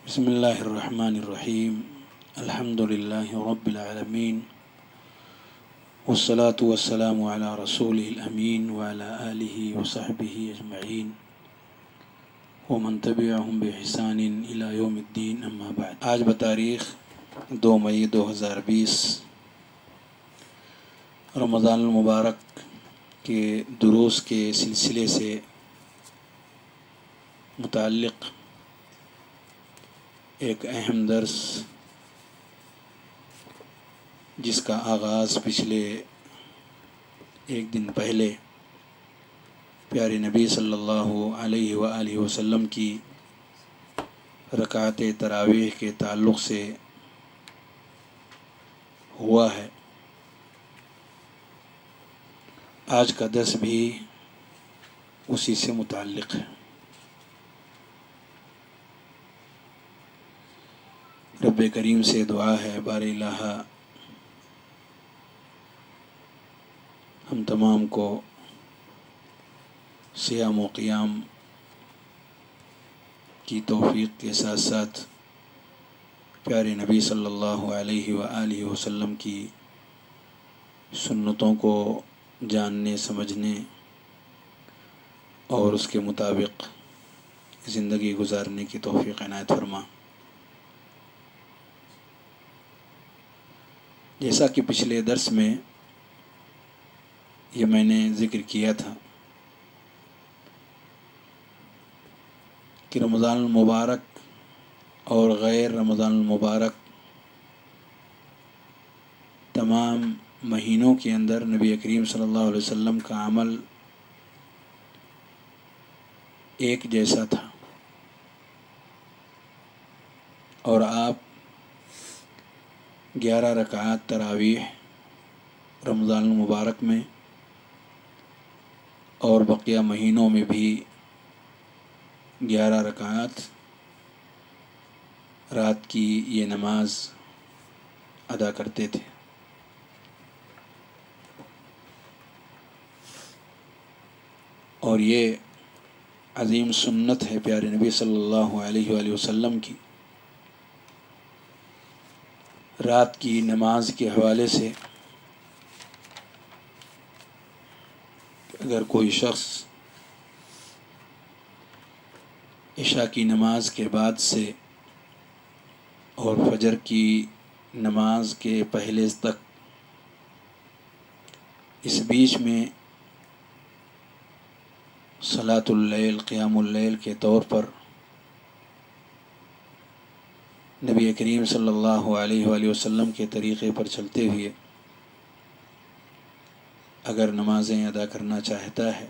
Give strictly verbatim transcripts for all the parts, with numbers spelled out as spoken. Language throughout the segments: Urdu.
بسم اللہ الرحمن الرحیم الحمد للہ رب العالمین والصلاة والسلام علی رسولہ الامین وعلی آلہ وصحبہ اجمعین ومن تبعہم بإحسان الی یوم الدین اما بعد۔ آج بتاریخ دو مئی دو ہزار بیس رمضان المبارک کے دروس کے سلسلے سے متعلق ایک اہم درس جس کا آغاز پچھلے ایک دن پہلے پیارے نبی صلی اللہ علیہ وآلہ وسلم کی رکعت تراویح کے تعلق سے ہوا ہے، آج کا درس بھی اسی سے متعلق ہے۔ رب کریم سے دعا ہے بار الہ ہم تمام کو صیام و قیام کی توفیق کے ساتھ ساتھ پیارے نبی صلی اللہ علیہ وآلہ وسلم کی سنتوں کو جاننے سمجھنے اور اس کے مطابق زندگی گزارنے کی توفیق عنایت فرما۔ جیسا کہ پچھلے درس میں یہ میں نے ذکر کیا تھا کہ رمضان المبارک اور غیر رمضان المبارک تمام مہینوں کے اندر نبی کریم صلی اللہ علیہ وسلم کا عمل ایک جیسا تھا، اور آپ گیارہ رکعات تراویح رمضان المبارک میں اور بقیہ مہینوں میں بھی گیارہ رکعات رات کی یہ نماز ادا کرتے تھے۔ اور یہ عظیم سنت ہے پیارے نبی صلی اللہ علیہ وآلہ وسلم کی، رات کی نماز کے حوالے سے اگر کوئی شخص عشاء کی نماز کے بعد سے اور فجر کی نماز کے پہلے تک اس بیچ میں صلاۃ اللیل قیام اللیل کے طور پر نبی کریم صلی اللہ علیہ وآلہ وسلم کے طریقے پر چلتے ہوئے اگر نمازیں ادا کرنا چاہتا ہے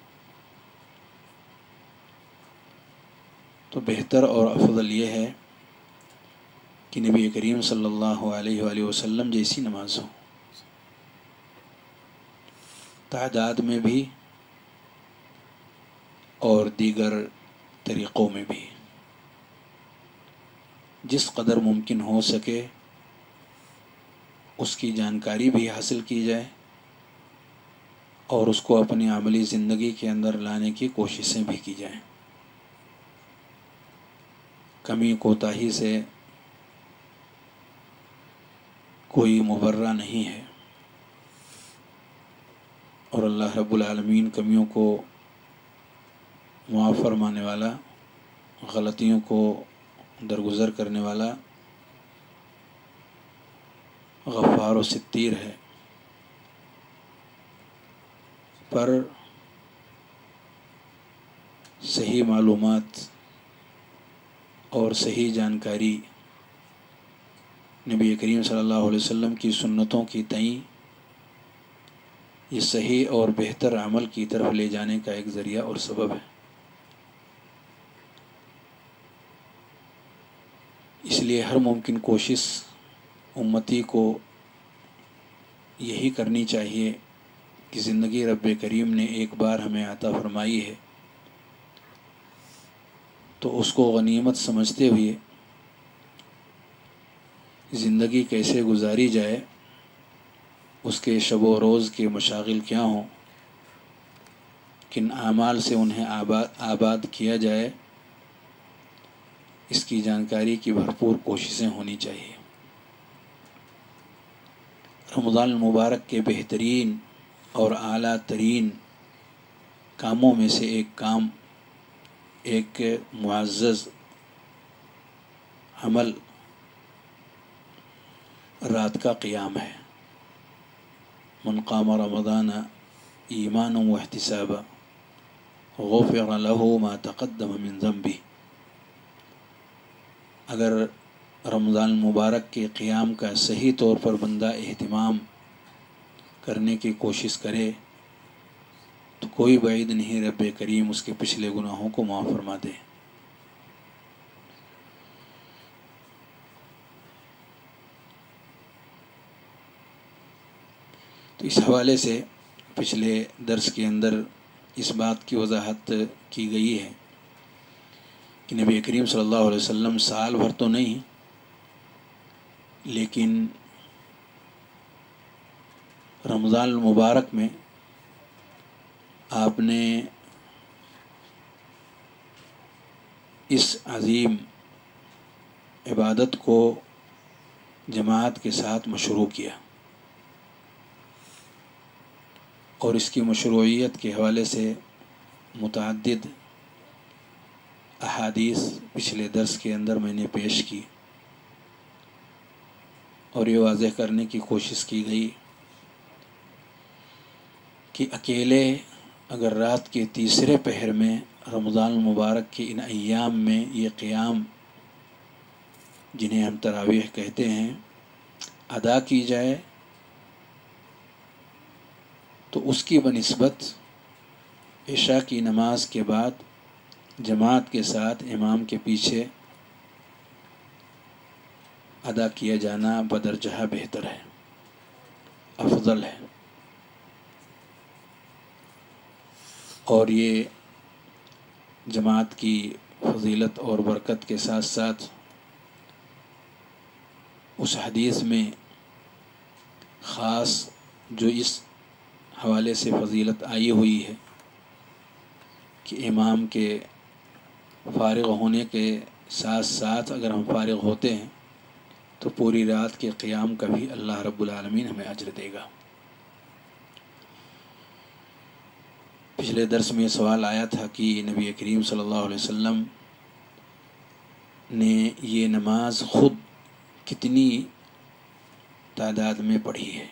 تو بہتر اور افضل یہ ہے کہ نبی کریم صلی اللہ علیہ وآلہ وسلم جیسی نماز ہو، تعداد میں بھی اور دیگر طریقوں میں بھی، جس قدر ممکن ہو سکے اس کی جانکاری بھی حاصل کی جائے اور اس کو اپنی عملی زندگی کے اندر لانے کی کوششیں بھی کی جائیں۔ کمی کوتاہی سے کوئی مبرہ نہیں ہے، اور اللہ رب العالمین کمیوں کو معاف فرمانے والا، غلطیوں کو درگزر کرنے والا، غفار و ستیر ہے۔ پر صحیح معلومات اور صحیح جانکاری نبی کریم صلی اللہ علیہ وسلم کی سنتوں کی تئیں یہ صحیح اور بہتر عمل کی طرف لے جانے کا ایک ذریعہ اور سبب ہے۔ اس لیے ہر ممکن کوشش امتی کو یہی کرنی چاہیے کہ زندگی رب کریم نے ایک بار ہمیں عطا فرمائی ہے تو اس کو غنیمت سمجھتے ہوئے زندگی کیسے گزاری جائے، اس کے شب و روز کے مشاغل کیا ہوں، کن اعمال سے انہیں آباد آباد کیا جائے، اس کی جانکاری کی بھرپور کوششیں ہونی چاہیے۔ رمضان المبارک کے بہترین اور اعلیٰ ترین کاموں میں سے ایک کام، ایک معزز عمل رات کا قیام ہے۔ من قام رمضان ایمانا واحتسابا غفر له ما تقدم من ذنبه۔ اگر رمضان المبارک کے قیام کا صحیح طور پر بندہ اہتمام کرنے کی کوشش کرے تو کوئی بعید نہیں رب کریم اس کے پچھلے گناہوں کو معاف فرما دے۔ تو اس حوالے سے پچھلے درس کے اندر اس بات کی وضاحت کی گئی ہے کہ نبی کریم صلی اللہ علیہ وسلم سال بھر تو نہیں لیکن رمضان المبارک میں آپ نے اس عظیم عبادت کو جماعت کے ساتھ مشروع کیا، اور اس کی مشروعیت کے حوالے سے متعدد احادیث پچھلے درس کے اندر میں نے پیش کی، اور یہ واضح کرنے کی کوشش کی گئی کہ اکیلے اگر رات کے تیسرے پہر میں رمضان المبارک کے ان ایام میں یہ قیام جنہیں ہم تراویح کہتے ہیں ادا کی جائے تو اس کی بنسبت عشاء کی نماز کے بعد جماعت کے ساتھ امام کے پیچھے ادا کیا جانا بدرجہ بہتر ہے، افضل ہے۔ اور یہ جماعت کی فضیلت اور برکت کے ساتھ ساتھ اس حدیث میں خاص جو اس حوالے سے فضیلت آئی ہوئی ہے کہ امام کے فارغ ہونے کے ساتھ ساتھ اگر ہم فارغ ہوتے ہیں تو پوری رات کے قیام کا بھی اللہ رب العالمین ہمیں اجر دے گا۔ پچھلے درس میں یہ سوال آیا تھا کہ نبی کریم صلی اللہ علیہ وسلم نے یہ نماز خود کتنی تعداد میں پڑھی ہے،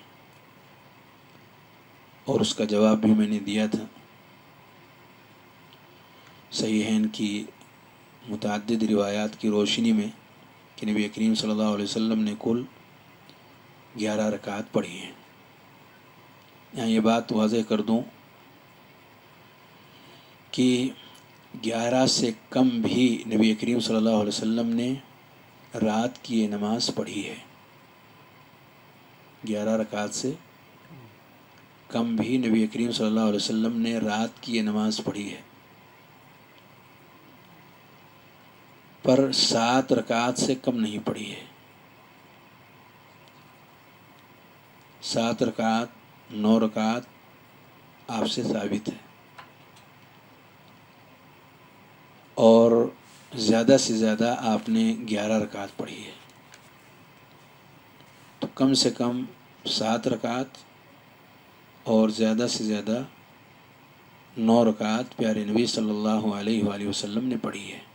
اور اس کا جواب بھی میں نے دیا تھا۔ صحیحین کی متعدد روایات کی روشنی میں کہ نبی کریم صلی اللہ علیہ وسلم نے کل گیارہ رکعات پڑھی ہیں۔ یہاں یہ بات واضح کر دوں کہ گیارہ سے کم بھی نبی کریم صلی اللہ علیہ وسلم نے رات کی یہ نماز پڑھی ہے۔ گیارہ رکعات سے کم بھی نبی کریم صلی اللہ علیہ وسلم نے رات کی یہ نماز پڑھی ہے، پر سات رکعات سے کم نہیں پڑھی ہے۔ سات رکعات، نو رکعات آپ سے ثابت ہے، اور زیادہ سے زیادہ آپ نے گیارہ رکعات پڑھی ہے۔ تو کم سے کم سات رکعات اور زیادہ سے زیادہ نو رکعات پیارے نبی صلی اللہ علیہ وآلہ وسلم نے پڑھی ہے۔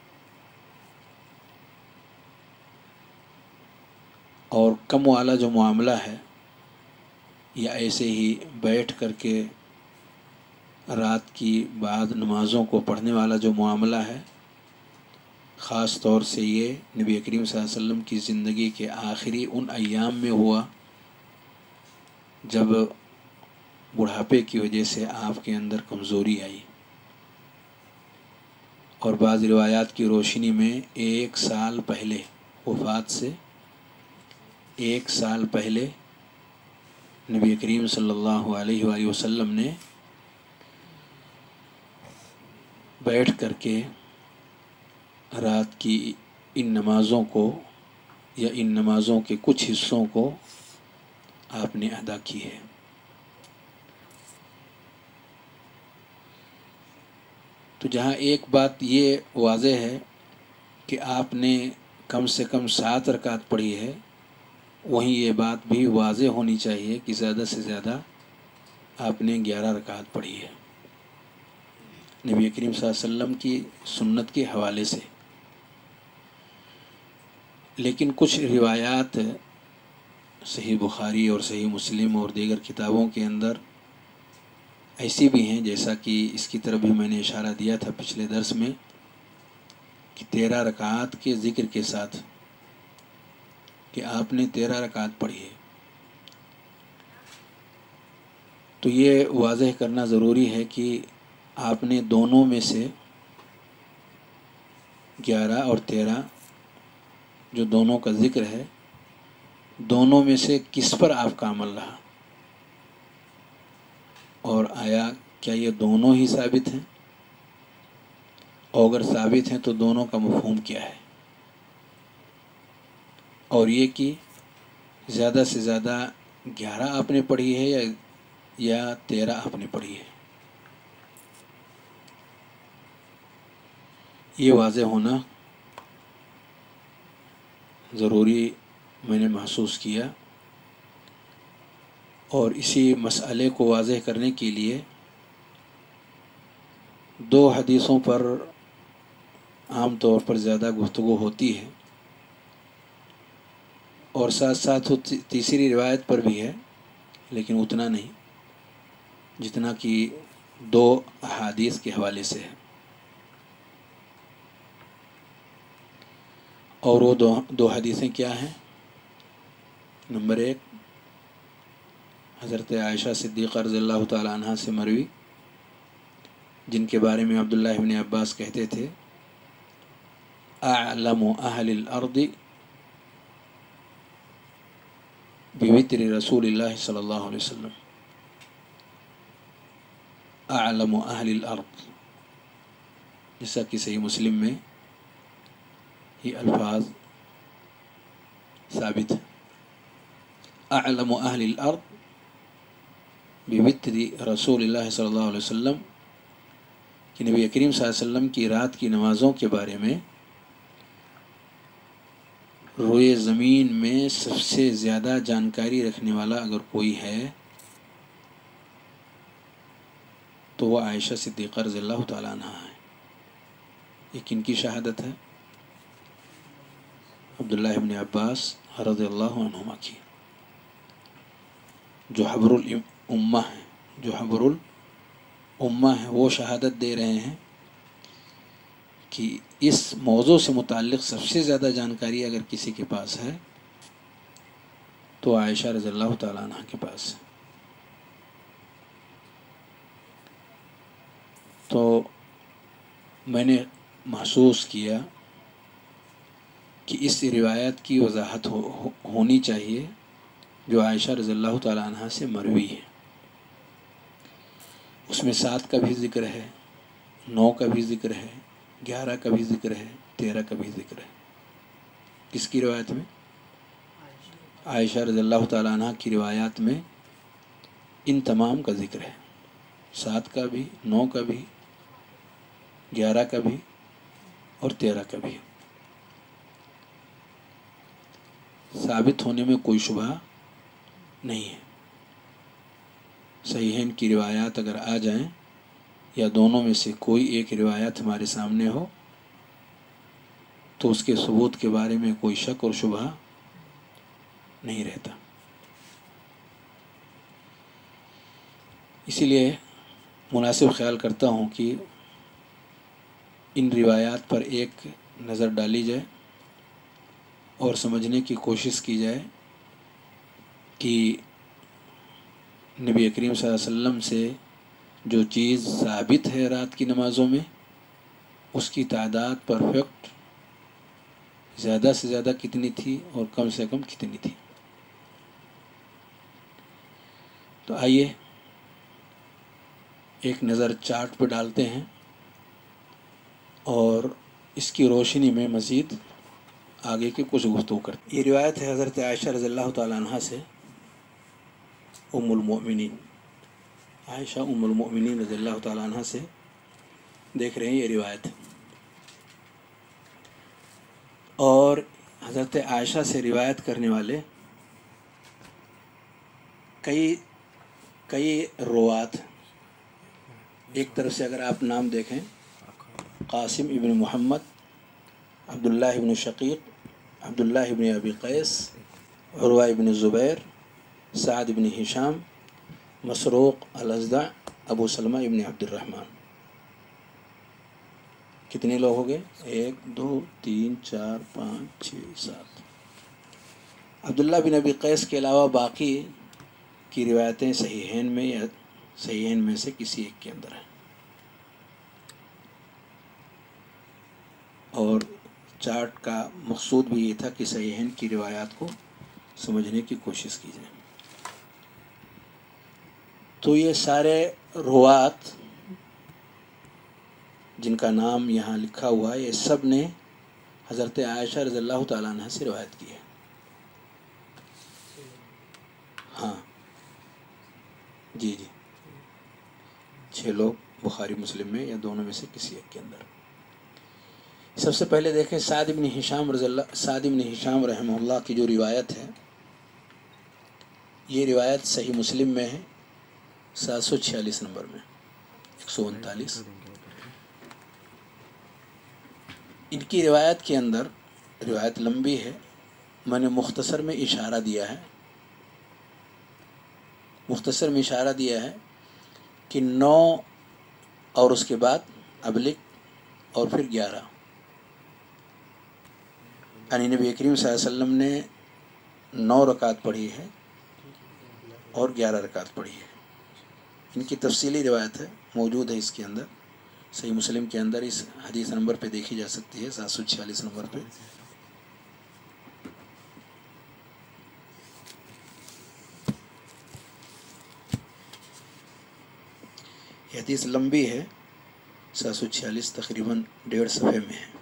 اور کم والا جو معاملہ ہے یا ایسے ہی بیٹھ کر کے رات کی بعض نمازوں کو پڑھنے والا جو معاملہ ہے، خاص طور سے یہ نبی کریم صلی اللہ علیہ وسلم کی زندگی کے آخری ان ایام میں ہوا جب بڑھاپے کی وجہ سے آپ کے اندر کمزوری آئی، اور بعض روایات کی روشنی میں ایک سال پہلے وفات سے ایک سال پہلے نبی کریم صلی اللہ علیہ وآلہ وسلم نے بیٹھ کر کے رات کی ان نمازوں کو یا ان نمازوں کے کچھ حصوں کو آپ نے ادا کی ہے۔ تو جہاں ایک بات یہ واضح ہے کہ آپ نے کم سے کم سات رکعت پڑھی ہے، وہیں یہ بات بھی واضح ہونی چاہیے کہ زیادہ سے زیادہ آپ نے گیارہ رکعت پڑھی ہے، نبی کریم صلی اللہ علیہ وسلم کی سنت کے حوالے سے۔ لیکن کچھ روایات صحیح بخاری اور صحیح مسلم اور دیگر کتابوں کے اندر ایسی بھی ہیں، جیسا کہ اس کی طرف بھی میں نے اشارہ دیا تھا پچھلے درس میں، کہ تیرہ رکعات کے ذکر کے ساتھ کہ آپ نے تیرہ رکعت پڑھی ہے۔ تو یہ واضح کرنا ضروری ہے کہ آپ نے دونوں میں سے گیارہ اور تیرہ جو دونوں کا ذکر ہے، دونوں میں سے کس پر آپ کا عمل رہا، اور آیا کیا یہ دونوں ہی ثابت ہیں، اور اگر ثابت ہیں تو دونوں کا مفہوم کیا ہے، اور یہ کہ زیادہ سے زیادہ گیارہ آپ نے پڑھی ہے یا یا تیرہ آپ نے پڑھی ہے، یہ واضح ہونا ضروری میں نے محسوس کیا۔ اور اسی مسئلے کو واضح کرنے کے لیے دو حدیثوں پر عام طور پر زیادہ گفتگو ہوتی ہے، اور ساتھ ساتھ تیسری روایت پر بھی ہے، لیکن اتنا نہیں جتنا کہ دو احادیث کے حوالے سے ہے۔ اور وہ دو دو حدیثیں کیا ہیں؟ نمبر ایک، حضرت عائشہ صدیقہ رضی اللہ تعالی عنہ سے مروی، جن کے بارے میں عبداللہ ابن عباس کہتے تھے، اعلم اہل الارض بوتر رسول اللہ صلی اللہ علیہ وسلم، اعلم اہل الارض، جیسا کہ صحیح مسلم میں یہ الفاظ ثابت ہیں، اعلم اہل الارض بوتر رسول اللہ صلی اللہ علیہ وسلم، کہ نبی کریم صلی اللہ علیہ وسلم کی رات کی نمازوں کے بارے میں روئے زمین میں سب سے زیادہ جانکاری رکھنے والا اگر کوئی ہے تو وہ عائشہ صدیقہ رضی اللہ تعالیٰ عنہ ہے۔ یہ کن کی شہادت ہے؟ عبداللہ ابن عباس رضی اللہ عنہما کی، جو حبر الامہ ہے، جو حبر الامہ ہے، وہ شہادت دے رہے ہیں کہ اس موضوع سے متعلق سب سے زیادہ جانکاری اگر کسی کے پاس ہے تو عائشہ رضی اللہ تعالیٰ عنہ کے پاس ہے۔ تو میں نے محسوس کیا کہ اس روایت کی وضاحت ہو ہونی چاہیے جو عائشہ رضی اللہ تعالیٰ عنہ سے مروی ہے۔ اس میں سات کا بھی ذکر ہے، نو کا بھی ذکر ہے، گیارہ کا بھی ذکر ہے، تیرہ کا بھی ذکر ہے۔ کس کی روایت میں؟ عائشہ رضی اللہ تعالیٰ عنہ کی روایات میں ان تمام کا ذکر ہے، سات کا بھی، نو کا بھی، گیارہ کا بھی اور تیرہ کا بھی۔ ثابت ہونے میں کوئی شبہ نہیں ہے۔ صحیحین کی روایات اگر آ جائیں یا دونوں میں سے کوئی ایک روایت ہمارے سامنے ہو تو اس کے ثبوت کے بارے میں کوئی شک اور شبہ نہیں رہتا۔ اسی لیے مناسب خیال کرتا ہوں کہ ان روایات پر ایک نظر ڈالی جائے اور سمجھنے کی کوشش کی جائے کہ نبی کریم صلی اللہ علیہ وسلم سے جو چیز ثابت ہے رات کی نمازوں میں، اس کی تعداد پرفیکٹ زیادہ سے زیادہ کتنی تھی اور کم سے کم کتنی تھی۔ تو آئیے ایک نظر چارٹ پہ ڈالتے ہیں اور اس کی روشنی میں مزید آگے کی کچھ گفتگو کرتے ہیں۔ یہ روایت ہے حضرت عائشہ رضی اللہ تعالیٰ عنہ سے، ام المؤمنین عائشہ ام المؤمنین رضی اللہ تعالیٰ عنہ سے، دیکھ رہے ہیں یہ روایت۔ اور حضرت عائشہ سے روایت کرنے والے کئی کئی روات، ایک طرف سے اگر آپ نام دیکھیں، قاسم ابن محمد، عبداللہ ابن شقیق، عبداللہ ابن ابی قیس، عروہ ابن زبیر، سعد ابن ہشام، مسروق الازدع، ابو سلمہ ابن عبد الرحمن. کتنے لوگ ہو گئے؟ ایک دو تین چار پانچ چھ سات. عبداللہ بن ابی قیس کے علاوہ باقی کی روایتیں صحیحین میں یا صحیحین میں سے کسی ایک کے اندر ہیں. اور چارٹ کا مقصود بھی یہ تھا کہ صحیحین کی روایات کو سمجھنے کی کوشش کی جائے. تو یہ سارے روات جن کا نام یہاں لکھا ہوا ہے، یہ سب نے حضرت عائشہ رضی اللہ تعالیٰ عنہ سے روایت کی ہے. ہاں جی جی چھ لوگ بخاری مسلم میں یا دونوں میں سے کسی ایک کے اندر. سب سے پہلے دیکھیں سعد بن ہشام رضی اللہ سعد بن ہشام رحمہ اللہ کی جو روایت ہے، یہ روایت صحیح مسلم میں ہے، سات سو چھیالیس نمبر میں، ایک سو انتالیس. ان کی روایت کے اندر، روایت لمبی ہے، میں نے مختصر میں اشارہ دیا ہے مختصر میں اشارہ دیا ہے کہ نو اور اس کے بعد ابلک اور پھر گیارہ، یعنی نبی کریم صلی اللہ علیہ وسلم نے نو رکعت پڑھی ہے اور گیارہ رکعت پڑھی ہے. ان کی تفصیلی روایت ہے، موجود ہے اس کے اندر، صحیح مسلم کے اندر اس حدیث نمبر پہ دیکھی جا سکتی ہے، سات سو چھیالیس نمبر پہ. یہ حدیث لمبی ہے، سات سو چھیالیس تقریباً ڈیڑھ صفحے میں ہے.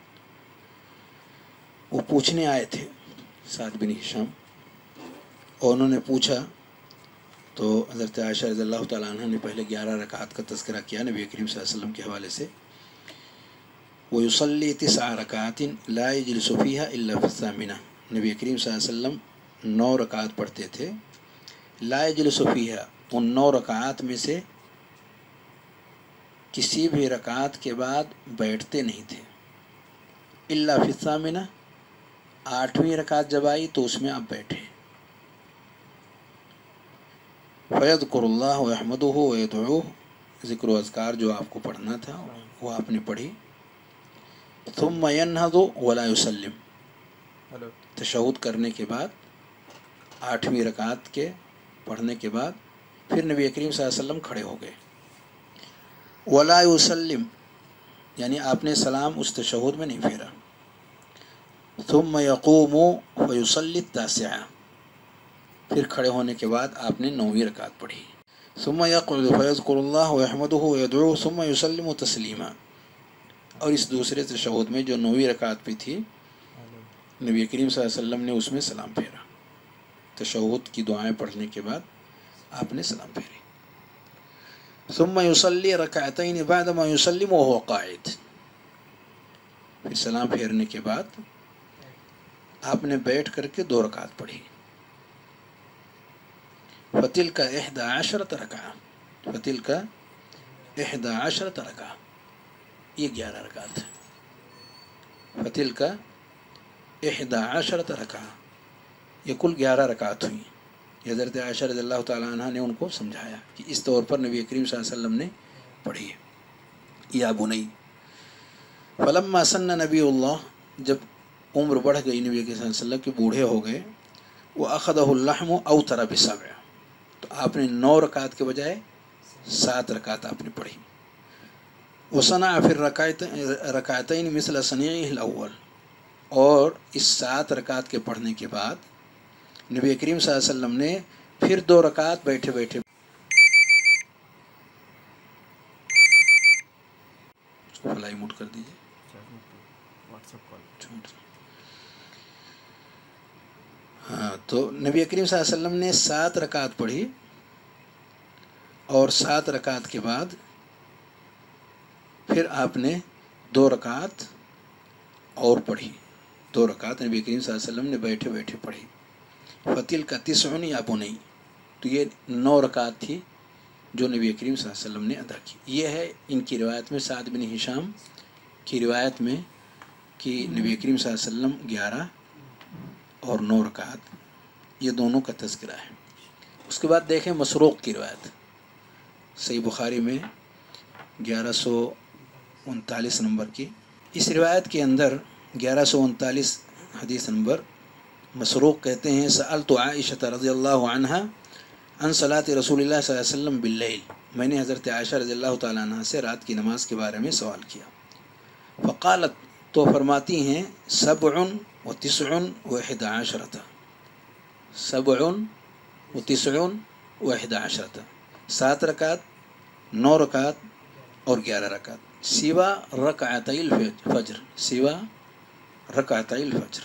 وہ پوچھنے آئے تھے سعد بن ہشام، اور انہوں نے پوچھا تو حضرت عائشہ رضی اللہ تعالیٰ عنہ نے پہلے گیارہ رکعات کا تذکرہ کیا نبی کریم صلی اللہ علیہ وسلم کے حوالے سے. وَيُصَلِّي تِسْعَ رَكَعَاتٍ لَا يَجْلِسُ فِيهَا إِلَّا فِي الثَّامِنَةِ. نبی کریم صلی اللہ علیہ وسلم نو رکعات پڑھتے تھے، لا يجلس فيها، ان نو رکعات میں سے کسی بھی رکعت کے بعد بیٹھتے نہیں تھے، الا فی الثامنہ، آٹھویں رکعت جب آئی تو اس میں آپ بیٹھے. فَيَذْكُرُ اللَّهَ وَيَحْمَدُهُ وَيَدْعُوهُ، ذکر و اذکار جو آپ کو پڑھنا تھا وہ آپ نے پڑھی. ثُمَّ يَنْهَضُ وَلَا يُسَلِّمُ، تشہد کرنے کے بعد، آٹھویں رکعت کے پڑھنے کے بعد پھر نبی کریم صلی اللہ علیہ وسلم کھڑے ہو گئے. وَلَا يُسَلِّمُ، یعنی آپ نے سلام اس تشہد میں نہیں پھیرا. ثُمَّ يَقُومُ فَيُصَلِّي التَّاسِعَةَ، پھر کھڑے ہونے کے بعد آپ نے نویں رکعت پڑھی. ثُمَّ يَقْعُدُ فَيَذْكُرُ اللَّهَ وَيَحْمَدُهُ وَيَدْعُوهُ ثُمَّ يُسَلِّمُ تَسْلِيمًا. اور اس دوسرے تشہد میں جو نویں رکعت پہ تھی، نبی کریم صلی اللہ علیہ وسلم نے اس میں سلام پھیرا. تشہد کی دعائیں پڑھنے کے بعد آپ نے سلام پھیری. ثم يصلي ركعتين بعد ما يسلم وهو قاعد، پھر سلام پھیرنے کے بعد آپ نے بیٹھ کر کے دو رکعت پڑھی. فتلك احدى عشرة ركعة، فتلك احدى عشرة ركعة، یہ گیارہ رکعت ہے. فتلك احدى عشرة ركعة، یہ کل گیارہ رکعت ہوئی. حضرت عائشہ رضی اللہ تعالیٰ عنہ نے ان کو سمجھایا کہ اس طور پر نبی کریم صلی اللہ علیہ وسلم نے پڑھی ہے. یا بنی، فلما سن نبی اللہ، جب عمر بڑھ گئی نبی کریم صلی اللہ علیہ وسلم کے، بوڑھے ہو گئے، وَأَخَذَهُ اللَّحْمُ أَوْتَرَ بِسَبْعٍ، تو آپ نے نو رکعت کے بجائے سات رکعت آپ نے پڑھی. وَصَنَعَ فِي الرَّكَعَتَيْنِ مِثْلَ صَنِيعِهِ الْأَوَّلِ، اور اس سات رکعت کے پڑھنے کے بعد نبی کریم صلی اللہ علیہ وسلم نے پھر دو رکعت بیٹھے بیٹھے، اس کو فلائی موٹ کر دیجیے. ہاں، تو نبی کریم صلی اللہ علیہ وسلم نے سات رکعت پڑھی، اور سات رکعت کے بعد پھر آپ نے دو رکعت اور پڑھی. دو رکعت نبی کریم صلی اللہ علیہ وسلم نے بیٹھے بیٹھے پڑھی. فتل کا تسعن یا بنی، تو یہ نو رکعت تھی جو نبی کریم صلی اللہ علیہ وسلم نے ادا کی. یہ ہے ان کی روایت میں، سعد بن ہشام کی روایت میں کہ نبی کریم صلی اللہ علیہ وسلم گیارہ اور نو رکعت، یہ دونوں کا تذکرہ ہے. اس کے بعد دیکھیں مسروق کی روایت صحیح بخاری میں گیارہ سو انتالیس نمبر کی. اس روایت کے اندر گیارہ سو انتالیس حدیث نمبر، مسروق کہتے ہیں سألت عائشہ رضی اللہ عنہا عن صلاۃ رسول اللہ صلی اللہ علیہ وسلم باللیل، میں نے حضرت عائشہ رضی اللہ تعالیٰ عنہ سے رات کی نماز کے بارے میں سوال کیا. فقالت، تو فرماتی ہیں سبع و تسع و احد عشرۃ، سبع و تسع و احد عشرۃ، سات رکعت، نو رکعت اور گیارہ رکعت، سوا رکعتي الفجر، سوا رکعتي الفجر.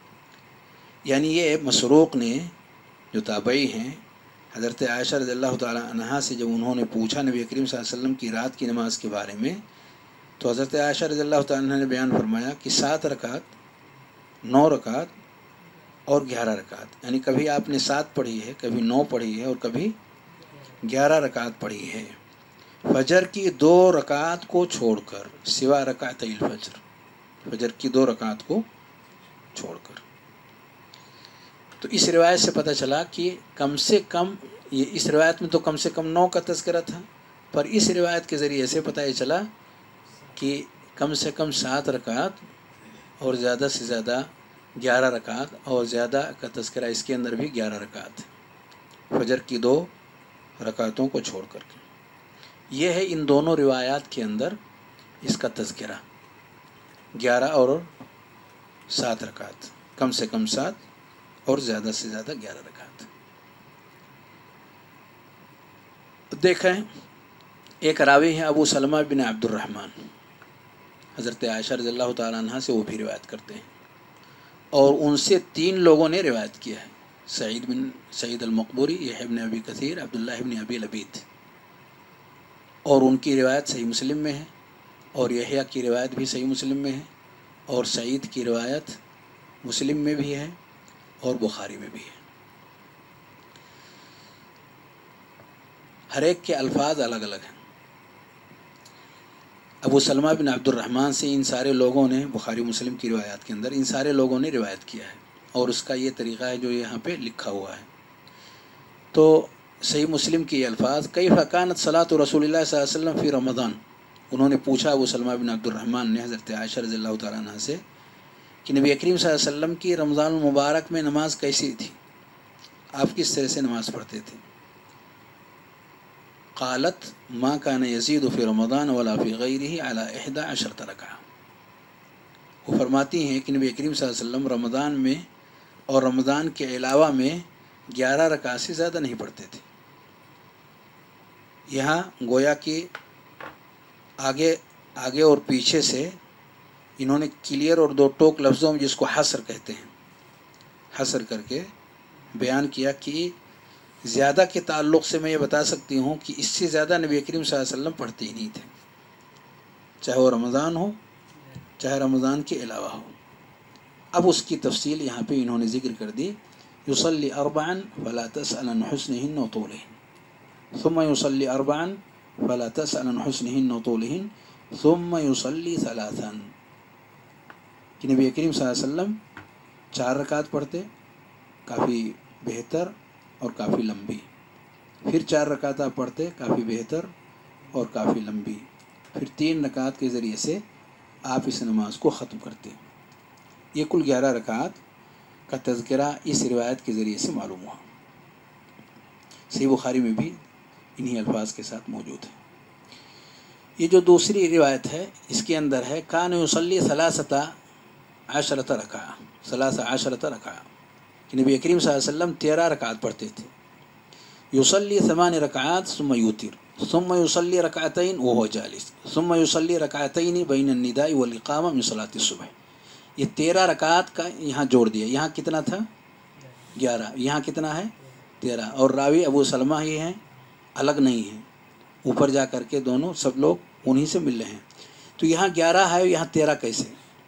یعنی یہ مسروق نے جو تابعی ہیں حضرت عائشہ رضی اللہ تعالیٰ عنہا سے جب انہوں نے پوچھا نبی کریم صلی اللہ علیہ وسلم کی رات کی نماز کے بارے میں، تو حضرت عائشہ رضی اللہ تعالیٰ عنہ نے بیان فرمایا کہ سات رکعت، نو رکعت اور گیارہ رکعت، یعنی کبھی آپ نے سات پڑھی ہے، کبھی نو پڑھی ہے اور کبھی گیارہ رکعت پڑھی ہے. فجر کی دو رکعت کو چھوڑ کر، سوا رکعتي الفجر، فجر کی دو رکعت کو چھوڑ کر. تو اس روایت سے پتہ چلا کہ کم سے کم، یہ اس روایت میں تو کم سے کم نو کا تذکرہ تھا، پر اس روایت کے ذریعے سے پتہ یہ چلا کہ کم سے کم سات رکعت اور زیادہ سے زیادہ گیارہ رکعت، اور زیادہ کا تذکرہ اس کے اندر بھی گیارہ رکعت، فجر کی دو رکعتوں کو چھوڑ کر کے. یہ ہے ان دونوں روایات کے اندر اس کا تذکرہ، گیارہ اور سات رکعت، کم سے کم سات اور زیادہ سے زیادہ گیارہ رکعت. دیکھیں ایک راوی ہیں ابو سلمہ بن عبد الرحمن، حضرت عائشہ رضی اللہ تعالیٰ عنہ سے وہ بھی روایت کرتے ہیں، اور ان سے تین لوگوں نے روایت کیا ہے، سعید بن سعید المقبوری، یحییٰ بن ابی کثیر، عبداللہ بن ابی لبید، اور ان کی روایت صحیح مسلم میں ہے، اور یحییٰ کی روایت بھی صحیح مسلم میں ہے، اور سعید کی روایت مسلم میں بھی ہے اور بخاری میں بھی ہے. ہر ایک کے الفاظ الگ الگ ہیں. ابو سلمہ بن عبد الرحمن سے ان سارے لوگوں نے، بخاری مسلم کی روایات کے اندر ان سارے لوگوں نے روایت کیا ہے، اور اس کا یہ طریقہ ہے جو یہاں پہ لکھا ہوا ہے. تو صحیح مسلم کے یہ الفاظ، کیف کانت صلاۃ رسول اللہ صلی اللہ علیہ وسلم فی رمضان، انہوں نے پوچھا ابو سلمہ بن عبد الرحمن نے حضرت عائشہ رضی اللہ تعالیٰ عنہ سے کہ نبی کریم صلی اللہ علیہ وسلم کی رمضان المبارک میں نماز کیسی تھی، آپ کس طرح سے نماز پڑھتے تھے. قالت ما کان یزید فی رمضان ولا فی غیرہ علی احدى عشرۃ رکعہ، وہ فرماتی ہیں کہ نبی کریم صلی اللہ علیہ وسلم رمضان میں اور رمضان کے علاوہ میں گیارہ رکعت سے زیادہ نہیں پڑھتے تھے. یہاں گویا کہ آگے آگے اور پیچھے سے انہوں نے کلیئر اور دو ٹوک لفظوں میں، جس کو حصر کہتے ہیں، حصر کر کے بیان کیا کہ زیادہ کے تعلق سے میں یہ بتا سکتی ہوں کہ اس سے زیادہ نبی کریم صلی اللہ علیہ وسلم پڑھتے ہی نہیں تھے، چاہے وہ رمضان ہو چاہے رمضان کے علاوہ ہو. اب اس کی تفصیل یہاں پہ انہوں نے ذکر کر دی. یصلی اربعا فلا تسأل عن حسنہن وطولہن، ثم یصلی اربعا فلا تسأل عن حسنہن وطولہن، ثم یصلی ثلاثا، کہ نبی کریم صلی اللہ علیہ وسلم چار رکعت پڑھتے، کافی بہتر اور کافی لمبی، پھر چار رکعت پڑھتے، کافی بہتر اور کافی لمبی، پھر تین رکعت کے ذریعے سے آپ اس نماز کو ختم کرتے. یہ کل گیارہ رکعت کا تذکرہ اس روایت کے ذریعے سے معلوم ہوا. صحیح بخاری میں بھی انہی الفاظ کے ساتھ موجود ہے. یہ جو دوسری روایت ہے اس کے اندر ہے کان یصلی ثلاثۃ عشرۃ رکعہ، ثلاث عشرۃ رکعہ، کہ نبی کریم صلی اللہ علیہ وسلم تیرہ رکعت پڑھتے تھے. یصلی ثمان رکعات ثم یوتر ثم یصلی رکعتین وهو جالس ثم یصلی رکعتین بین النداء والاقامہ من صلاۃ الصبح. یہ تیرہ رکعت کا یہاں جوڑ دیا، یہاں کتنا تھا؟ گیارہ، یہاں کتنا ہے؟ تیرہ. اور راوی ابو سلمہ ہی ہیں، الگ نہیں ہیں، اوپر جا کر کے دونوں سب لوگ انہی سے مل رہے ہیں. تو یہاں گیارہ ہے، یہاں تیرہ کیسے؟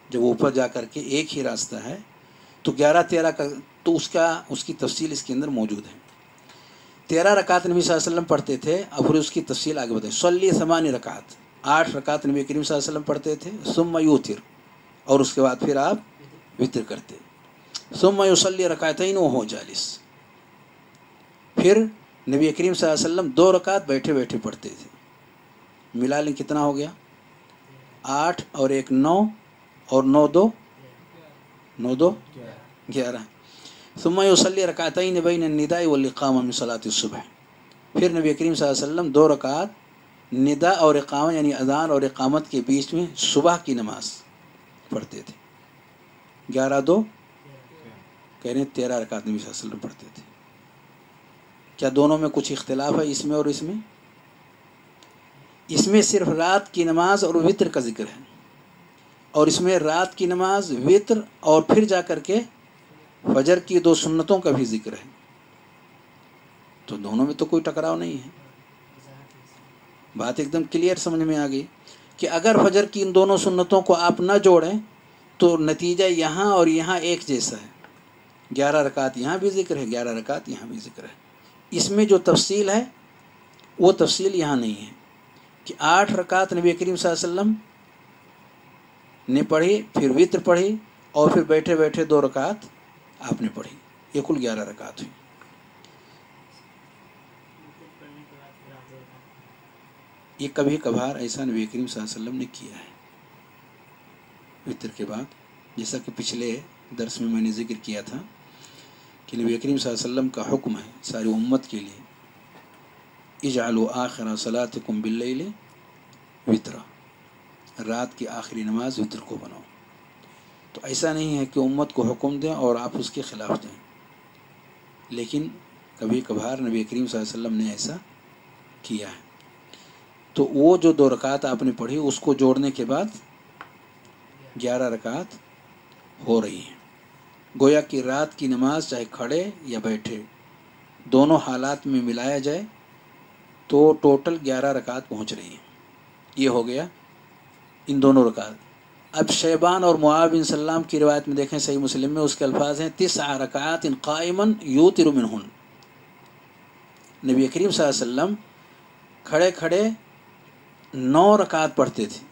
جب اوپر جا کر کے ایک ہی راستہ ہے تو گیارہ تیرہ کا تو اس کا اس کی تفصیل اس کے اندر موجود ہے. تیرہ رکعت نبی صلی اللہ علیہ وسلم پڑھتے تھے. اب پھر اس کی تفصیل آگے بتائیں. صلی ثمانی رکعت، آٹھ رکعت نبی کریم صلی اللہ علیہ وسلم پڑھتے تھے. ثم یوتر، اور اس کے بعد پھر آپ وطر کرتے. ثم یصلی رکعتین وہو جالس، پھر نبی کریم صلی اللہ علیہ وسلم دو رکعت بیٹھے بیٹھے پڑھتے تھے. ملا لیں کتنا ہو گیا؟ آٹھ اور ایک نو، اور نو دو نو دو گیارہ. ثم یصلی رکعتین بین النداء والاقامہ من صلاۃ الصبح، پھر نبی کریم صلی اللہ علیہ وسلم دو رکعت ندا اور اقامہ یعنی اذان اور اقامت کے بیچ میں صبح کی نماز پڑھتے تھے. گیارہ دو کہہ رہے ہیں تیرہ رکعت نبی صلی اللہ علیہ وسلم پڑھتے تھے. کیا دونوں میں کچھ اختلاف ہے؟ اس میں اور اس میں اس میں صرف رات کی نماز اور وطر کا ذکر ہے، اور اس میں رات کی نماز، وطر، اور پھر جا کر کے فجر کی دو سنتوں کا بھی ذکر ہے. تو دونوں میں تو کوئی ٹکراؤ نہیں ہے. بات ایک دم کلیئر سمجھ میں آ گئی کہ اگر فجر کی ان دونوں سنتوں کو آپ نہ جوڑیں تو نتیجہ یہاں اور یہاں ایک جیسا ہے. گیارہ رکعت یہاں بھی ذکر ہے، گیارہ رکعت یہاں بھی ذکر ہے. اس میں جو تفصیل ہے وہ تفصیل یہاں نہیں ہے کہ آٹھ رکعت نبی کریم صلی اللہ علیہ وسلم نے پڑھی، پھر وطر پڑھی، اور پھر بیٹھے بیٹھے دو رکعت آپ نے پڑھی. یہ کل گیارہ رکعت ہوئی. یہ کبھی کبھار ایسا نبی کریم صلی اللہ علیہ وسلم نے کیا ہے وطر کے بعد، جیسا کہ پچھلے درس میں میں نے ذکر کیا تھا کہ نبی کریم صلی اللہ علیہ وسلم کا حکم ہے ساری امت کے لیے، اجعلوا آخر صلاتکم باللیل وطرا، رات کی آخری نماز وطر کو بناؤ. تو ایسا نہیں ہے کہ امت کو حکم دیں اور آپ اس کے خلاف جائیں، لیکن کبھی کبھار نبی کریم صلی اللہ علیہ وسلم نے ایسا کیا ہے. تو وہ جو دو رکعت آپ نے پڑھی اس کو جوڑنے کے بعد گیارہ رکعت ہو رہی ہیں. گویا کہ رات کی نماز چاہے کھڑے یا بیٹھے دونوں حالات میں ملایا جائے تو ٹوٹل گیارہ رکعت پہنچ رہی ہیں. یہ ہو گیا ان دونوں رکعت. اب شیبان اور معاذ بن سلام کی روایت میں دیکھیں صحیح مسلم میں اس کے الفاظ ہیں تسع رکعات قائما یوتر منہن. نبی کریم صلی اللہ علیہ وسلم کھڑے کھڑے نو رکعت پڑھتے تھے.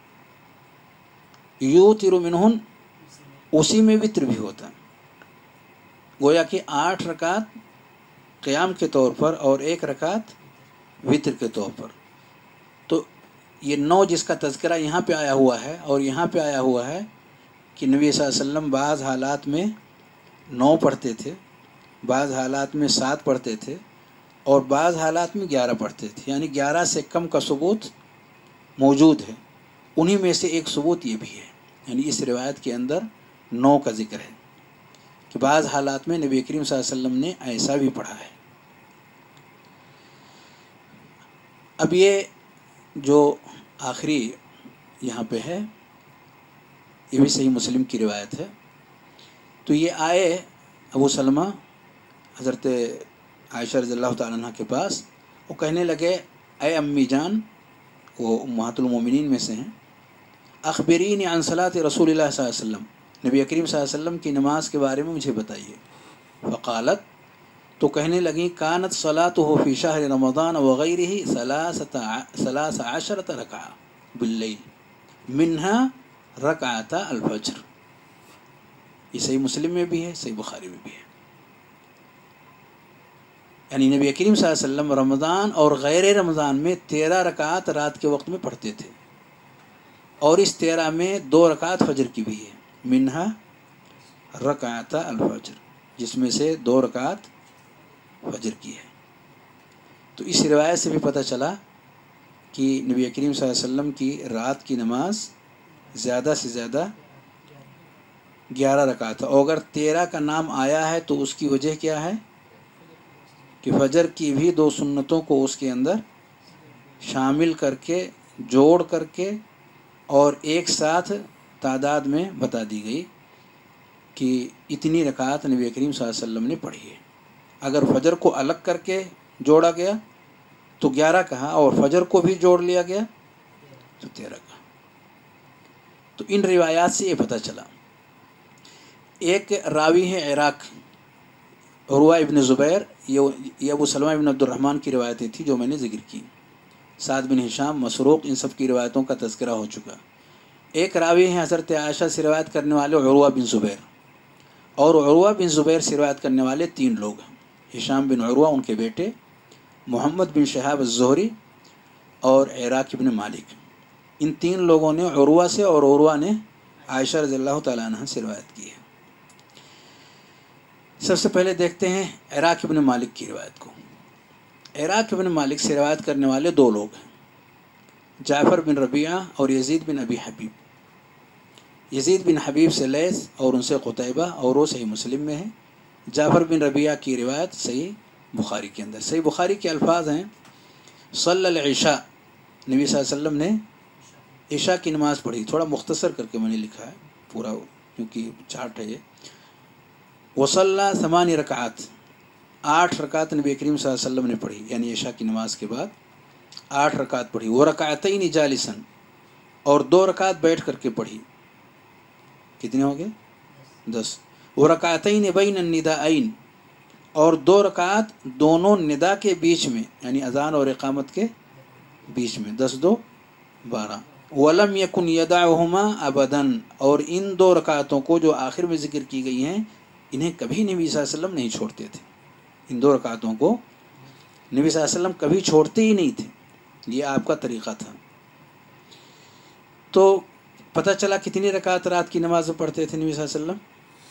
یوتر منہن اسی میں وطر بھی ہوتا، گویا کہ آٹھ رکعت قیام کے طور پر اور ایک رکعت وطر کے طور پر. تو یہ نو جس کا تذکرہ یہاں پہ آیا ہوا ہے اور یہاں پہ آیا ہوا ہے کہ نبی صلی اللہ علیہ وسلم بعض حالات میں نو پڑھتے تھے، بعض حالات میں سات پڑھتے تھے، اور بعض حالات میں گیارہ پڑھتے تھے. یعنی گیارہ سے کم کا ثبوت موجود ہے. انہی میں سے ایک ثبوت یہ بھی ہے، یعنی اس روایت کے اندر نو کا ذکر ہے کہ بعض حالات میں نبی کریم صلی اللہ علیہ وسلم نے ایسا بھی پڑھا ہے. اب یہ جو آخری یہاں پہ ہے یہ بھی صحیح مسلم کی روایت ہے. تو یہ آئے ابو سلمہ حضرت عائشہ رضی اللہ تعالیٰ عنہ کے پاس، وہ کہنے لگے اے امی جان، وہ امہات المومنین میں سے ہیں، اخبرینی عن صلاۃ رسول اللہ صلی اللہ علیہ وسلم، نبی کریم صلی اللہ علیہ وسلم کی نماز کے بارے میں مجھے بتائیے. فقالت، تو کہنے لگیں کانت صلاتہ فی شہر رمضان وغیرہ ثلاث عشرۃ رکعہ باللیل منها رکعۃ الفجر. یہ صحیح مسلم میں بھی ہے، صحیح بخاری میں بھی ہے. یعنی نبی کریم صلی اللہ علیہ وسلم رمضان اور غیر رمضان میں تیرہ رکعت رات کے وقت میں پڑھتے تھے، اور اس تیرہ میں دو رکعت فجر کی بھی ہے. منہا رکعت الفجر، جس میں سے دو رکعت فجر کی ہے. تو اس روایت سے بھی پتہ چلا کہ نبی کریم صلی اللہ علیہ وسلم کی رات کی نماز زیادہ سے زیادہ گیارہ رکعت ہے. اور اگر تیرہ کا نام آیا ہے تو اس کی وجہ کیا ہے کہ فجر کی بھی دو سنتوں کو اس کے اندر شامل کر کے، جوڑ کر کے، اور ایک ساتھ تعداد میں بتا دی گئی کہ اتنی رکعت نبی کریم صلی اللہ علیہ وسلم نے پڑھی ہے. اگر فجر کو الگ کر کے جوڑا گیا تو گیارہ کہا، اور فجر کو بھی جوڑ لیا گیا تو تیرہ کہا. تو ان روایات سے یہ پتہ چلا، ایک راوی ہے عراق عروہ ابن زبیر، یہ ابو سلمہ ابن عبد الرحمن کی روایتیں تھیں جو میں نے ذکر کی، سعد بن ہشام، مسروق، ان سب کی روایتوں کا تذکرہ ہو چکا۔ ایک راوی ہیں حضرت عائشہ سے روایت کرنے والے عروہ بن زبیر، اور عروہ بن زبیر سے روایت کرنے والے تین لوگ ہیں، ہشام بن عروہ ان کے بیٹے، محمد بن شہاب الزہری اور عراق بن مالک۔ ان تین لوگوں نے عروہ سے اور عروہ نے عائشہ رضی اللہ تعالیٰ عنہ سے روایت کی ہے۔ سب سے پہلے دیکھتے ہیں عراق بن مالک کی روایت کو۔ عراق بن مالک سے روایت کرنے والے دو لوگ ہیں، جعفر بن ربیعہ اور یزید بن ابی حبیب۔ یزید بن حبیب سے لیث اور ان سے قتیبہ، اور وہ صحیح مسلم میں ہے۔ جعفر بن ربیعہ کی روایت صحیح بخاری کے اندر۔ صحیح بخاری کے الفاظ ہیں، صلی العشاء، نبی صلی اللہ علیہ وسلم نے عشاء کی نماز پڑھی، تھوڑا مختصر کر کے میں نے لکھا ہے پورا کیونکہ چارٹ ہے یہ۔ وصلی ثمانی رکعات، آٹھ رکعت نبی کریم صلی اللہ علیہ وسلم نے پڑھی، یعنی عشاء کی نماز کے بعد آٹھ رکعت پڑھی۔ وہ رکعتین جالساً، اور دو رکعت بیٹھ کر کے پڑھی۔ کتنے ہو گئے؟ دس۔ وہ رکعتین بین النداءین، اور دو رکعت دونوں ندا کے بیچ میں، یعنی اذان اور اقامت کے بیچ میں، دس دو بارہ۔ ولم یکن یدعہما ابدا، اور ان دو رکعتوں کو جو آخر میں ذکر کی گئی ہیں انہیں کبھی نبی صلی اللہ علیہ وسلم نہیں چھوڑتے تھے۔ ان دو رکعتوں کو نبی صلی اللہ علیہ وسلم کبھی چھوڑتے ہی نہیں تھے، یہ آپ کا طریقہ تھا۔ تو پتہ چلا کتنی رکعت رات کی نماز میں پڑھتے تھے نبی صلی اللہ علیہ وسلم؟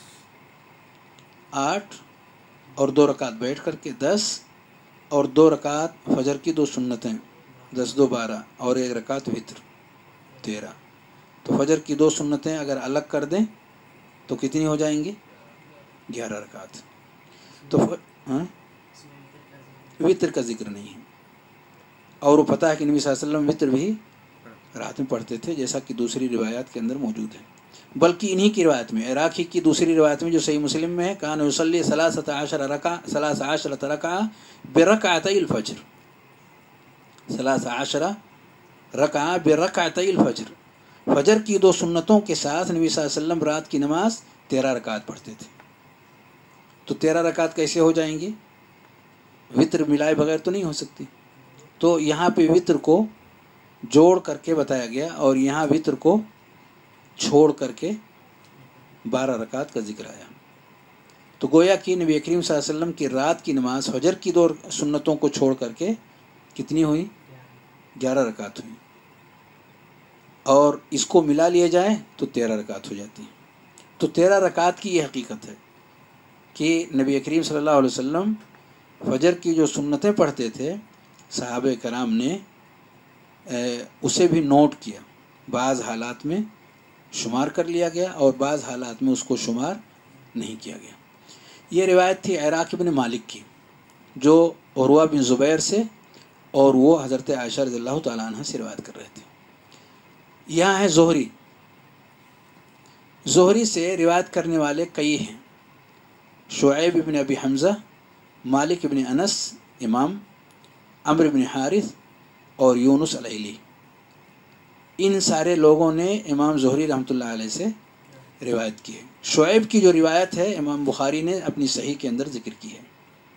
آٹھ، اور دو رکعت بیٹھ کر کے دس، اور دو رکعت فجر کی دو سنتیں، دس دو بارہ، اور ایک رکعت وتر، تیرہ۔ تو فجر کی دو سنتیں اگر الگ کر دیں تو کتنی ہو جائیں گی؟ گیارہ رکعت۔ تو ہاں وتر کا ذکر نہیں ہے، اور وہ پتہ ہے کہ نبی صلی اللہ علیہ وسلم وتر بھی رات میں پڑھتے تھے، جیسا کہ دوسری روایات کے اندر موجود ہے۔ بلکہ انہی کی روایت میں، عراقی کی دوسری روایت میں جو صحیح مسلم میں ہے، کان یصلی ثلاثۃ عشر رکعہ ثلاث عشرۃ رکعہ برکعتئی الفجر، ثلاث عشر رکعہ برکعتئی الفجر، فجر کی دو سنتوں کے ساتھ نبی صلی اللہ علیہ وسلم رات کی نماز تیرہ رکعت پڑھتے تھے۔ تو تیرہ رکعت کیسے ہو جائیں گی؟ وتر ملائے بغیر تو نہیں ہو سکتی۔ تو یہاں پہ وتر کو جوڑ کر کے بتایا گیا، اور یہاں وتر کو چھوڑ کر کے بارہ رکعت کا ذکر آیا۔ تو گویا کہ نبی کریم صلی اللہ علیہ وسلم کی رات کی نماز فجر کی دو سنتوں کو چھوڑ کر کے کتنی ہوئی؟ گیارہ رکعت ہوئی، اور اس کو ملا لیا جائے تو تیرہ رکعت ہو جاتی ہے۔ تو تیرہ رکعت کی یہ حقیقت ہے کہ نبی کریم صلی اللہ علیہ وسلم فجر کی جو سنتیں پڑھتے تھے، صحابہ کرام نے اسے بھی نوٹ کیا، بعض حالات میں شمار کر لیا گیا اور بعض حالات میں اس کو شمار نہیں کیا گیا۔ یہ روایت تھی عراق بن مالک کی، جو عروہ بن زبیر سے اور وہ حضرت عائشہ رضی اللہ تعالیٰ عنہ سے روایت کر رہے تھے۔ یہاں ہے زہری۔ زہری سے روایت کرنے والے کئی ہیں، شعیب بن ابی حمزہ، مالک بن انس امام، عمرو بن حارث اور یونس الایلی۔ ان سارے لوگوں نے امام زہری رحمۃ اللہ علیہ سے روایت کی ہے۔ شعیب کی جو روایت ہے امام بخاری نے اپنی صحیح کے اندر ذکر کی ہے۔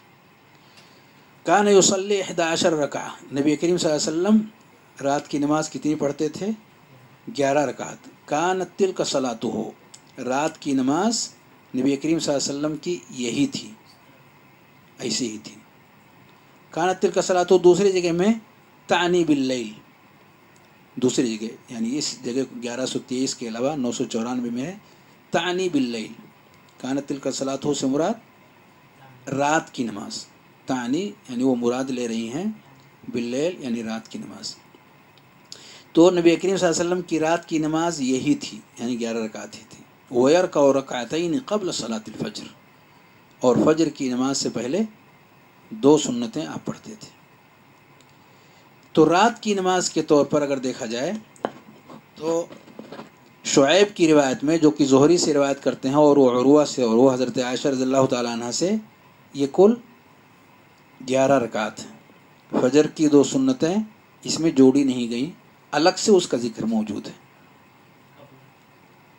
کان یصلی احدی عشر رکعہ، نبی کریم صلی اللہ علیہ وسلم رات کی نماز کتنی پڑھتے تھے؟ گیارہ رکعت۔ کانت تلک صلاتہ، رات کی نماز نبی کریم صلی اللہ علیہ وسلم کی یہی تھی، ایسی ہی تھی۔ کانت تلک صلاتہ دوسری جگہ میں تعنی باللیل، دوسری جگہ یعنی اس جگہ گیارہ سو تیئیس کے علاوہ نو سو چورانوے میں ہے تعنی باللیل۔ کانت تلک صلاتہ سے مراد رات کی نماز، تعنی یعنی وہ مراد لے رہی ہیں باللیل یعنی رات کی نماز۔ تو نبی کریم صلی اللہ علیہ وسلم کی رات کی نماز یہی تھی، یعنی گیارہ رکعت ہی تھی۔ وَيَرْكَعُ رَكْعَتَيْنِ قَبْلَ صَلَاةِ الْفَجْرِ، اور فجر کی نماز سے پہلے دو سنتیں آپ پڑھتے تھے۔ تو رات کی نماز کے طور پر اگر دیکھا جائے تو شعیب کی روایت میں، جو کہ زہری سے روایت کرتے ہیں اور وہ عروہ سے اور وہ حضرت عائشہ رضی اللہ تعالیٰ عنہ سے، یہ کل گیارہ رکعت ہیں۔ فجر کی دو سنتیں اس میں جوڑی نہیں گئیں، الگ سے اس کا ذکر موجود ہے۔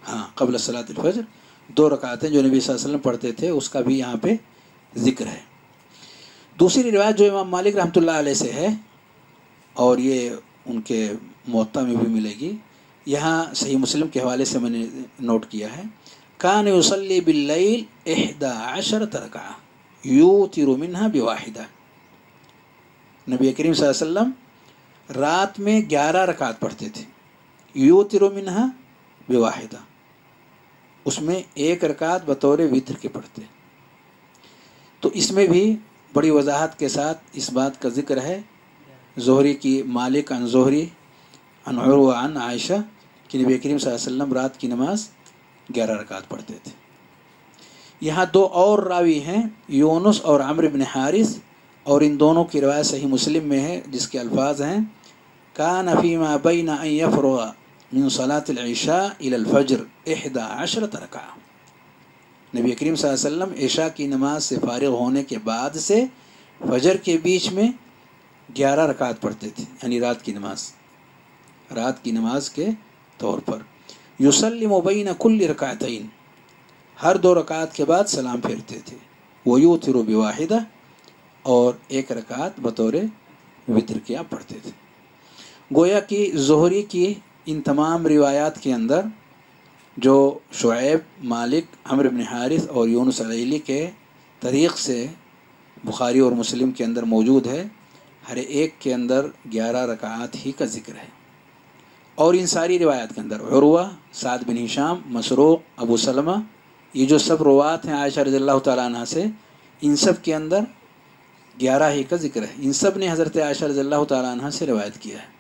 ہاں قبل صلاۃ الفجر دو رکعتیں جو نبی صلی اللہ علیہ وسلم پڑھتے تھے اس کا بھی یہاں پہ ذکر ہے۔ دوسری روایت جو امام مالک رحمۃ اللہ علیہ سے ہے اور یہ ان کے موطا میں بھی ملے گی، یہاں صحیح مسلم کے حوالے سے میں نے نوٹ کیا ہے، کان یصلی باللیل احدى عشرۃ رکعہ یوتر منها بواحدہ۔ نبی کریم صلی اللہ علیہ وسلم رات میں گیارہ رکعت پڑھتے تھے، یوتر منها بواحدہ، اس میں ایک رکعت بطور وتر کے پڑھتے۔ تو اس میں بھی بڑی وضاحت کے ساتھ اس بات کا ذکر ہے، زہری کی مالک عن زہری عن عروہ عن عائشہ کہ نبی کریم صلی اللہ علیہ وسلم رات کی نماز گیارہ رکعت پڑھتے تھے۔ یہاں دو اور راوی ہیں، یونس اور عمرو بن حارث، اور ان دونوں کی روایت صحیح مسلم میں ہے جس کے الفاظ ہیں کان فیما بین ان یفرغ من صلاۃ العشاء الی الفجر احدى عشرۃ رکعہ۔ نبی کریم صلی اللہ علیہ وسلم عشاء کی نماز سے فارغ ہونے کے بعد سے فجر کے بیچ میں گیارہ رکعت پڑھتے تھے، یعنی رات کی نماز رات کی نماز کے طور پر۔ یسلم بین کل رکعتین، ہر دو رکعت کے بعد سلام پھیرتے تھے، ویوتر بواحدہ، اور ایک رکعت بطور وتر کے آپ پڑھتے تھے۔ گویا کہ زہری کی ان تمام روایات کے اندر جو شعیب، مالک، عمرو بن حارث اور یونس الایلی کے طریق سے بخاری اور مسلم کے اندر موجود ہے، ہر ایک کے اندر گیارہ رکعات ہی کا ذکر ہے۔ اور ان ساری روایات کے اندر عروہ، سعد بن ہشام، مسروق، ابو سلمہ، یہ جو سب روات ہیں عائشہ رضی اللہ تعالیٰ عنہ سے، ان سب کے اندر گیارہ ہی کا ذکر ہے۔ ان سب نے حضرت عائشہ رضی اللہ تعالیٰ عنہ سے روایت کیا ہے۔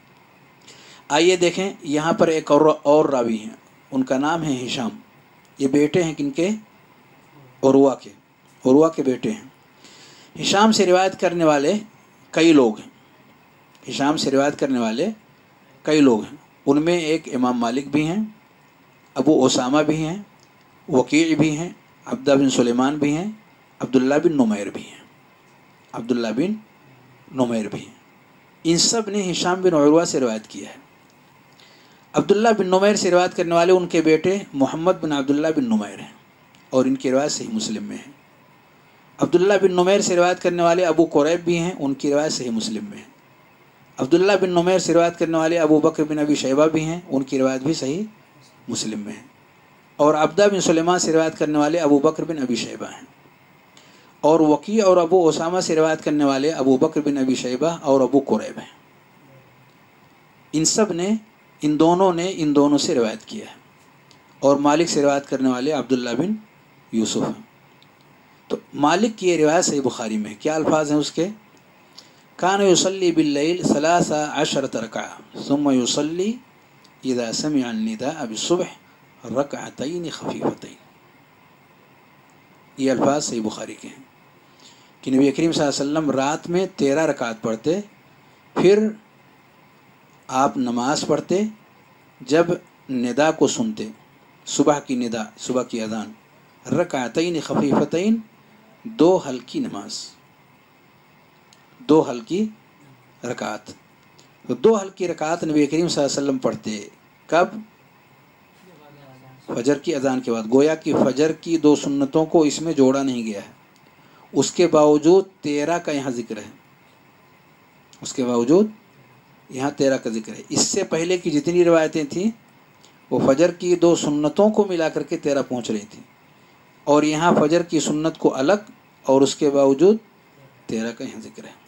آئیے دیکھیں یہاں پر ایک اور اور راوی ہیں، ان کا نام ہے ہشام، یہ بیٹے ہیں کن کے؟ عروہ کے عروہ کے بیٹے ہیں۔ ہشام سے روایت کرنے والے کئی لوگ ہیں ہشام سے روایت کرنے والے کئی لوگ ہیں ان میں ایک امام مالک بھی ہیں، ابو اسامہ بھی ہیں، وکیع بھی ہیں، عبدہ بن سلیمان بھی ہیں، عبداللہ بن نمیر بھی ہیں عبداللہ بن نمیر بھی ہیں ان سب نے ہشام بن عروہ سے روایت کیا ہے۔ عبداللہ بن نمیر سے روایت کرنے والے ان کے بیٹے محمد بن عبداللہ بن نمیر ہیں اور ان کی روایت صحیح مسلم میں ہے۔ عبداللہ بن نمیر سے روایت کرنے والے ابو قریب بھی ہیں، ان کی روایت صحیح مسلم میں ہے۔ عبداللہ بن نمیر سے روایت کرنے والے ابو بکر بن ابی شیبہ بھی ہیں، ان کی روایت بھی صحیح مسلم میں ہے۔ اور عبدہ بن سلیمان سے روایت کرنے والے ابو بکر بن ابی شیبہ ہیں۔ اور وکیع اور ابو اسامہ سے روایت کرنے والے ابو بکر بن ابی شیبہ اور ابو قریب ہیں۔ ان سب نے ان دونوں نے ان دونوں سے روایت کیا ہے۔ اور مالک سے روایت کرنے والے عبداللہ بن یوسف ہیں۔ تو مالک کی یہ روایت صحیح بخاری میں ہے، کیا الفاظ ہیں اس کے؟ کان یصلی باللیل ثلاث عشرۃ رکعہ ثم یصلی اذا سمع النداء بالصبح رکعتین خفیفتین۔ یہ الفاظ صحیح بخاری کے ہیں کہ نبی کریم صلی اللہ علیہ وسلم رات میں تیرہ رکعت پڑھتے، پھر آپ نماز پڑھتے جب ندا کو سنتے، صبح کی ندا، صبح کی اذان، رکعتین خفیفتین، دو ہلکی نماز، دو ہلکی رکعت۔ تو دو ہلکی رکعت نبی کریم صلی اللہ علیہ وسلم پڑھتے کب؟ فجر کی اذان کے بعد۔ گویا کہ فجر کی دو سنتوں کو اس میں جوڑا نہیں گیا ہے، اس کے باوجود تیرہ کا یہاں ذکر ہے اس کے باوجود یہاں تیرہ کا ذکر ہے۔ اس سے پہلے کی جتنی روایتیں تھیں وہ فجر کی دو سنتوں کو ملا کر کے تیرہ پہنچ رہی تھیں، اور یہاں فجر کی سنت کو الگ اور اس کے باوجود تیرہ کا یہاں ذکر ہے۔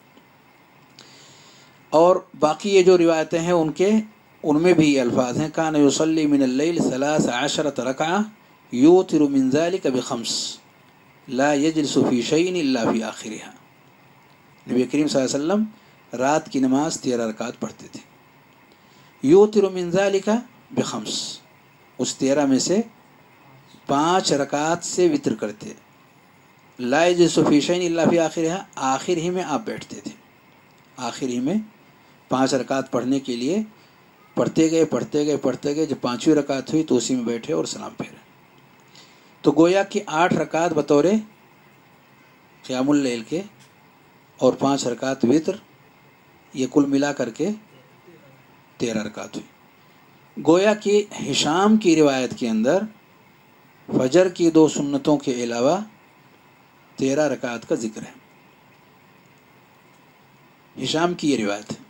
اور باقی یہ جو روایتیں ہیں ان کے ان میں بھی یہ الفاظ ہیں کان یصلی من اللیل ثلاث عشرۃ رکعہ یوتر من ذلک بخمس لا یجلس فی شیء الا فی آخرها۔ نبی کریم صلی اللہ علیہ وسلم رات کی نماز تیرہ رکعت پڑھتے تھے، یوتر من ذلک بخمس، اس تیرہ میں سے پانچ رکعت سے وطر کرتے، لا یجلس فی شیء الا فی آخرها، آخر ہی میں آپ بیٹھتے تھے، آخر ہی میں پانچ رکعت پڑھنے کے لیے پڑھتے گئے پڑھتے گئے پڑھتے گئے جب پانچویں رکعت ہوئی تو اسی میں بیٹھے اور سلام پھیرے۔ تو گویا کہ آٹھ رکعت بطور قیام اللیل کے اور پانچ رکعت وطر، یہ کل ملا کر کے تیرہ رکعت ہوئی۔ گویا کہ ہشام کی روایت کے اندر فجر کی دو سنتوں کے علاوہ تیرہ رکعت کا ذکر ہے. ہشام کی یہ روایت ہے.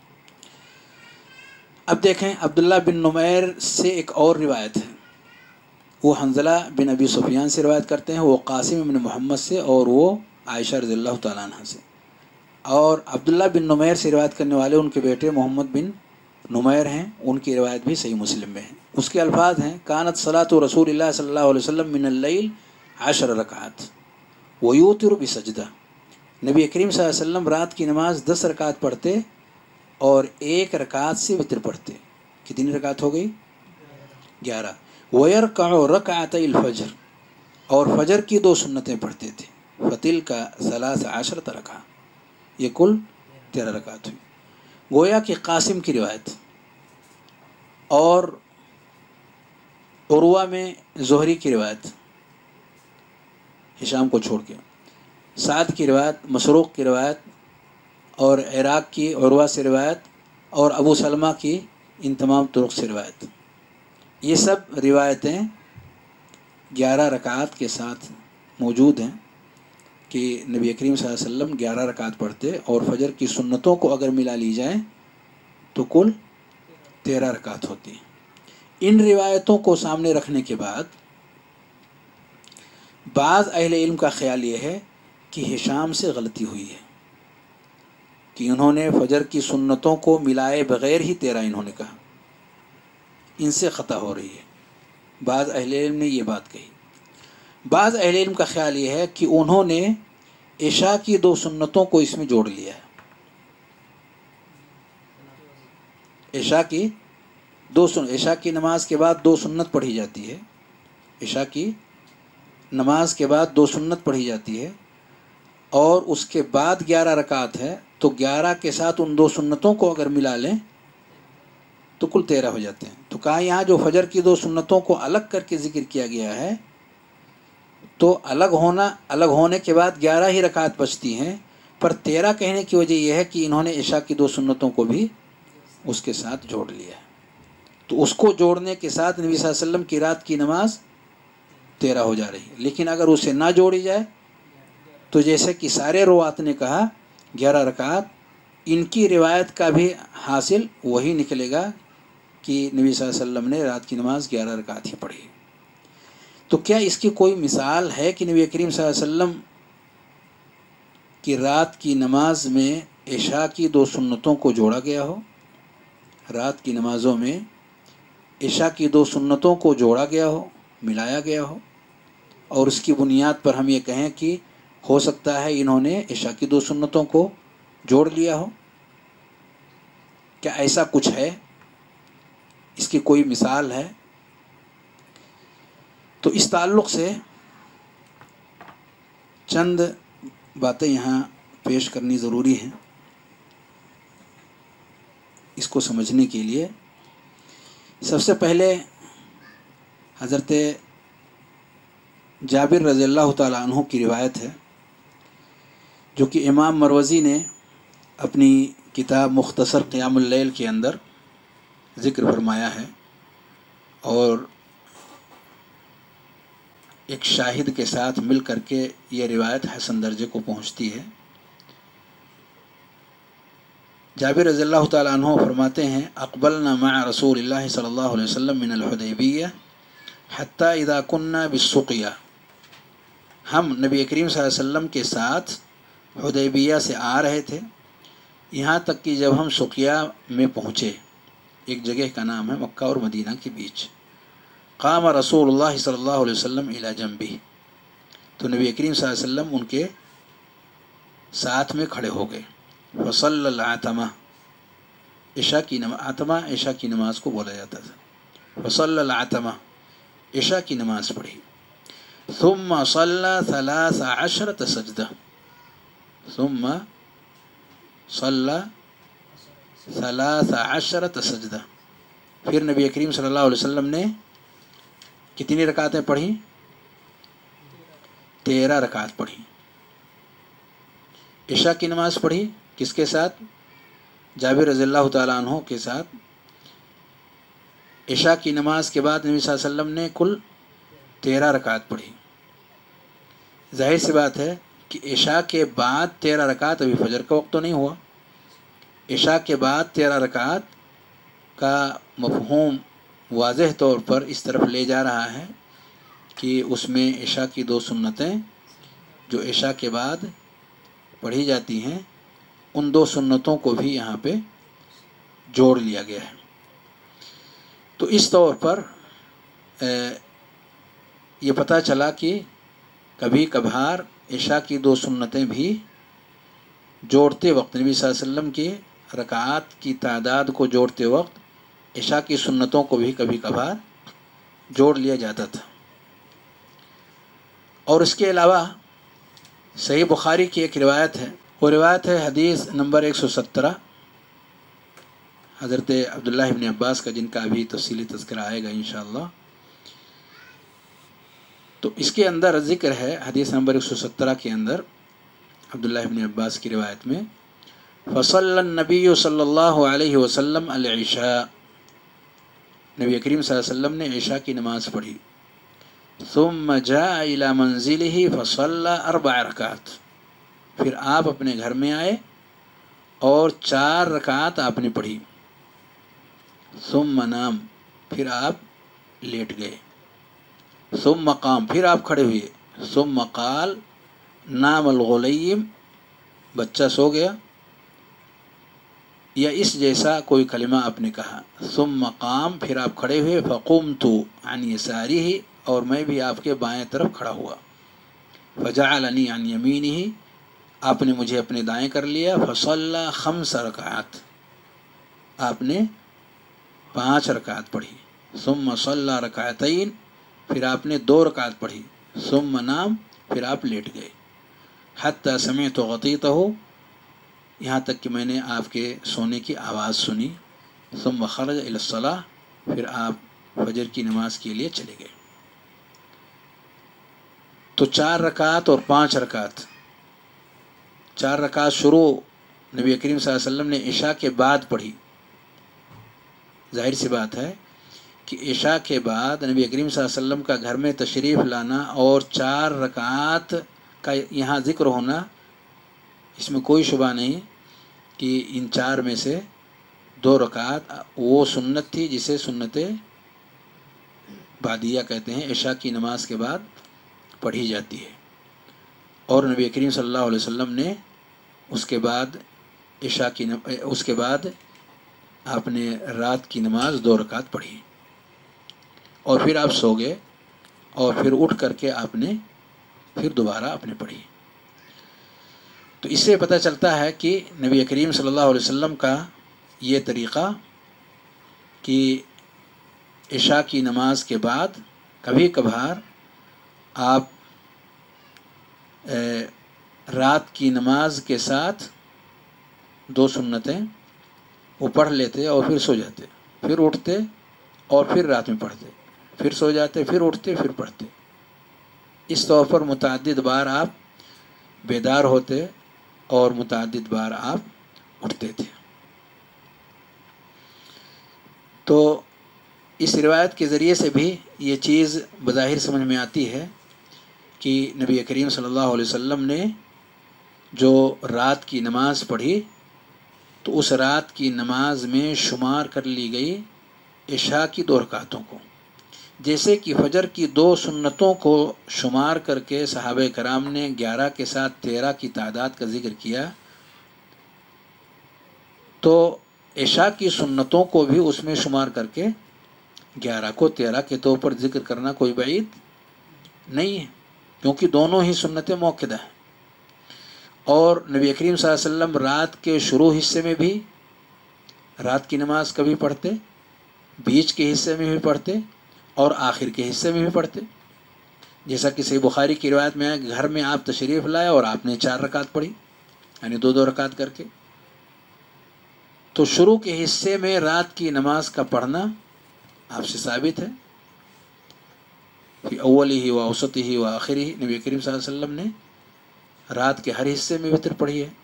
اب دیکھیں عبداللہ بن نمیر سے ایک اور روایت ہے. وہ حنظلہ بن ابی سفیان سے روایت کرتے ہیں، وہ قاسم بن محمد سے، اور وہ عائشہ رضی اللہ تعالیٰ عنہ سے. اور عبداللہ بن نمیر سے روایت کرنے والے ان کے بیٹے محمد بن نمیر ہیں، ان کی روایت بھی صحیح مسلم میں ہے. اس کے الفاظ ہیں کانت صلاۃ رسول اللہ صلی اللہ علیہ وسلم من اللیل عشر رکعات ویوتر بسجدہ. نبی کریم صلی اللہ علیہ وسلم رات کی نماز دس رکعت پڑھتے اور ایک رکعت سے وتر پڑھتے. کتنی رکعت ہو گئی؟ گیارہ. ویرکع رکعتي الفجر، اور فجر کی دو سنتیں پڑھتے تھے. فتلک ثلاث عشرۃ رکعہ، یہ کل تیرہ رکعت ہوئی. گویا کہ قاسم کی روایت اور عروہ میں زہری کی روایت ہشام کو چھوڑ کے، سعد کی روایت، مسروق کی روایت، اور عراق کی عروہ سے روایت، اور ابو سلمہ کی ان تمام طرق سے روایت، یہ سب روایتیں گیارہ رکعات کے ساتھ موجود ہیں کہ نبی کریم صلی اللہ علیہ وسلم گیارہ رکعت پڑھتے، اور فجر کی سنتوں کو اگر ملا لی جائیں تو کل تیرہ رکعت ہوتی ہیں. ان روایتوں کو سامنے رکھنے کے بعد بعض اہل علم کا خیال یہ ہے کہ ہشام سے غلطی ہوئی ہے کہ انہوں نے فجر کی سنتوں کو ملائے بغیر ہی تیرہ انہوں نے کہا، ان سے خطا ہو رہی ہے. بعض اہل علم نے یہ بات کہی. بعض اہل علم کا خیال یہ ہے کہ انہوں نے عشاء کی دو سنتوں کو اس میں جوڑ لیا ہے. عشاء کی دو سن عشاء کی نماز کے بعد دو سنت پڑھی جاتی ہے. عشاء کی نماز کے بعد دو سنت پڑھی جاتی ہے، اور اس کے بعد گیارہ رکعت ہے، تو گیارہ کے ساتھ ان دو سنتوں کو اگر ملا لیں تو کل تیرہ ہو جاتے ہیں. تو کہا یہاں جو فجر کی دو سنتوں کو الگ کر کے ذکر کیا گیا ہے، تو الگ ہونا الگ ہونے کے بعد گیارہ ہی رکعت بچتی ہیں، پر تیرہ کہنے کی وجہ یہ ہے کہ انہوں نے عشاء کی دو سنتوں کو بھی اس کے ساتھ جوڑ لیا ہے. تو اس کو جوڑنے کے ساتھ نبی صلی اللہ علیہ وسلم کی رات کی نماز تیرہ ہو جا رہی ہے. لیکن اگر اسے نہ جوڑی جائے تو جیسے کہ سارے روات نے کہا گیارہ رکعت، ان کی روایت کا بھی حاصل وہی نکلے گا کہ نبی صلی اللہ علیہ وسلم نے رات کی نماز گیارہ رکعت ہی پڑھی. تو کیا اس کی کوئی مثال ہے کہ نبی کریم صلی اللہ علیہ وسلم کی رات کی نماز میں عشاء کی دو سنتوں کو جوڑا گیا ہو؟ رات کی نمازوں میں عشاء کی دو سنتوں کو جوڑا گیا ہو، ملایا گیا ہو، اور اس کی بنیاد پر ہم یہ کہیں کہ ہو سکتا ہے انہوں نے عشاء کی دو سنتوں کو جوڑ لیا ہو؟ کیا ایسا کچھ ہے؟ اس کی کوئی مثال ہے؟ تو اس تعلق سے چند باتیں یہاں پیش کرنی ضروری ہیں اس کو سمجھنے کے لیے. سب سے پہلے حضرت جابر رضی اللہ تعالیٰ عنہ کی روایت ہے، جو کہ امام مروزی نے اپنی کتاب مختصر قیام اللیل کے اندر ذکر فرمایا ہے، اور ایک شاہد کے ساتھ مل کر کے یہ روایت حسن درجے کو پہنچتی ہے. جابر رضی اللہ تعالیٰ عنہ فرماتے ہیں اقبلنا مع رسول اللہ صلی اللہ علیہ وسلم من الحدیبیہ حتی اذا کننا بالسقیہ. ہم نبی کریم صلی اللہ علیہ وسلم کے ساتھ حدیبیہ سے آ رہے تھے، یہاں تک کہ جب ہم سقیہ میں پہنچے، ایک جگہ کا نام ہے مکہ اور مدینہ کے بیچ. قام رسول اللہ صلی اللہ علیہ وسلم الی جنبہ، تو نبی کریم صلی اللہ علیہ وسلم ان کے ساتھ میں کھڑے ہو گئے. فصلی العتمہ، عشاء کی نماز، عتمہ عشاء کی نماز کو بولا جاتا تھا. فصلی العتمہ، عشاء کی نماز پڑھی. ثم صلی ثلاث عشرۃ سجدہ، ثم صلی ثلاث عشرۃ سجدہ، پھر نبی کریم صلی اللہ علیہ وسلم نے کتنی رکعتیں پڑھیں؟ تیرہ رکعت پڑھی. عشاء کی نماز پڑھی کس کے ساتھ؟ جابر رضی اللہ تعالیٰ عنہ کے ساتھ. عشاء کی نماز کے بعد نبی صلی اللہ علیہ وسلم نے کل تیرہ رکعت پڑھی۔ ظاہر سی بات ہے کہ عشاء کے بعد تیرہ رکعت، ابھی فجر کا وقت تو نہیں ہوا، عشاء کے بعد تیرہ رکعت کا مفہوم واضح طور پر اس طرف لے جا رہا ہے کہ اس میں عشاء کی دو سنتیں جو عشاء کے بعد پڑھی جاتی ہیں، ان دو سنتوں کو بھی یہاں پہ جوڑ لیا گیا ہے۔ تو اس طور پر یہ پتہ چلا کہ کبھی کبھار عشاء کی دو سنتیں بھی جوڑتے وقت، نبی صلی اللہ علیہ وسلم کی رکعات کی تعداد کو جوڑتے وقت عشاء کی سنتوں کو بھی کبھی کبھار جوڑ لیا جاتا تھا۔ اور اس کے علاوہ صحیح بخاری کی ایک روایت ہے، وہ روایت ہے حدیث نمبر ایک سو سترہ، حضرت عبداللہ ابن عباس کا، جن کا ابھی تفصیلی تذکرہ آئے گا انشاءاللہ۔ تو اس کے اندر ذکر ہے، حدیث نمبر ایک سو سترہ کے اندر عبداللہ ابن عباس کی روایت میں، فصلی النبی صلی اللہ علیہ وسلم العشاء، نبی کریم صلی اللہ علیہ وسلم نے عشاء کی نماز پڑھی، ثم جاء الى منزلہ فصلی اربع رکعات، پھر آپ اپنے گھر میں آئے اور چار رکعات آپ نے پڑھی، ثم نام، پھر آپ لیٹ گئے، ثم قام، پھر آپ کھڑے ہوئے، ثم قال نام الغلیم، بچہ سو گیا، یا اس جیسا کوئی کلمہ آپ نے کہا، ثم قام، پھر آپ کھڑے ہوئے، فقمت عن یسارہ، اور میں بھی آپ کے بائیں طرف کھڑا ہوا، فجعلنی عن یمینہ، آپ نے مجھے اپنے دائیں کر لیا، فصلی خمس رکعات، آپ نے پانچ رکعت پڑھی، ثم صلی رکعتین، پھر آپ نے دو رکعت پڑھی، ثم نام، پھر آپ لیٹ گئے، حتی سمعت غطیتہ، یہاں تک کہ میں نے آپ کے سونے کی آواز سنی، ثم خرج الی الصلاۃ، پھر آپ فجر کی نماز کے لیے چلے گئے۔ تو چار رکعت اور پانچ رکعت، چار رکعت شروع نبی کریم صلی اللہ علیہ وسلم نے عشاء کے بعد پڑھی۔ ظاہر سی بات ہے کہ عشاء کے بعد نبی کریم صلی اللہ علیہ وسلم کا گھر میں تشریف لانا اور چار رکعات کا یہاں ذکر ہونا، اس میں کوئی شبہ نہیں کہ ان چار میں سے دو رکعات وہ سنت تھی جسے سنت بعدیہ کہتے ہیں، عشاء کی نماز کے بعد پڑھی جاتی ہے، اور نبی کریم صلی اللہ علیہ وسلم نے اس کے بعد عشاء کی نم... اس کے بعد آپ نے رات کی نماز دو رکعت پڑھی، اور پھر آپ سو گئے، اور پھر اٹھ کر کے آپ نے پھر دوبارہ آپ نے پڑھی۔ تو اس سے پتہ چلتا ہے کہ نبی کریم صلی اللہ علیہ وسلم کا یہ طریقہ کہ عشاء کی نماز کے بعد کبھی کبھار آپ رات کی نماز کے ساتھ دو سنتیں وہ پڑھ لیتے اور پھر سو جاتے، پھر اٹھتے اور پھر رات میں پڑھتے، پھر سو جاتے، پھر اٹھتے، پھر پڑھتے، اس طور پر متعدد بار آپ بیدار ہوتے اور متعدد بار آپ اٹھتے تھے۔ تو اس روایت کے ذریعے سے بھی یہ چیز بظاہر سمجھ میں آتی ہے کہ نبی کریم صلی اللہ علیہ وسلم نے جو رات کی نماز پڑھی تو اس رات کی نماز میں شمار کر لی گئی عشاء کی دو رکعتوں کو، جیسے کہ فجر کی دو سنتوں کو شمار کر کے صحابہ کرام نے گیارہ کے ساتھ تیرہ کی تعداد کا ذکر کیا، تو عشاء کی سنتوں کو بھی اس میں شمار کر کے گیارہ کو تیرہ کے طور پر ذکر کرنا کوئی بعید نہیں ہے، کیونکہ دونوں ہی سنتیں موقدہ ہیں۔ اور نبی کریم صلی اللہ علیہ وسلم رات کے شروع حصے میں بھی رات کی نماز کبھی پڑھتے، بیچ کے حصے میں بھی پڑھتے اور آخر کے حصے میں بھی پڑھتے، جیسا کہ صحیح بخاری کی روایت میں ہے کہ گھر میں آپ تشریف لائے اور آپ نے چار رکعت پڑھی، یعنی دو دو رکعت کر کے۔ تو شروع کے حصے میں رات کی نماز کا پڑھنا آپ سے ثابت ہے، فی اولہ و اوسطہ و آخرہ، نبی کریم صلی اللہ علیہ وسلم نے رات کے ہر حصے میں وتر پڑھی ہے۔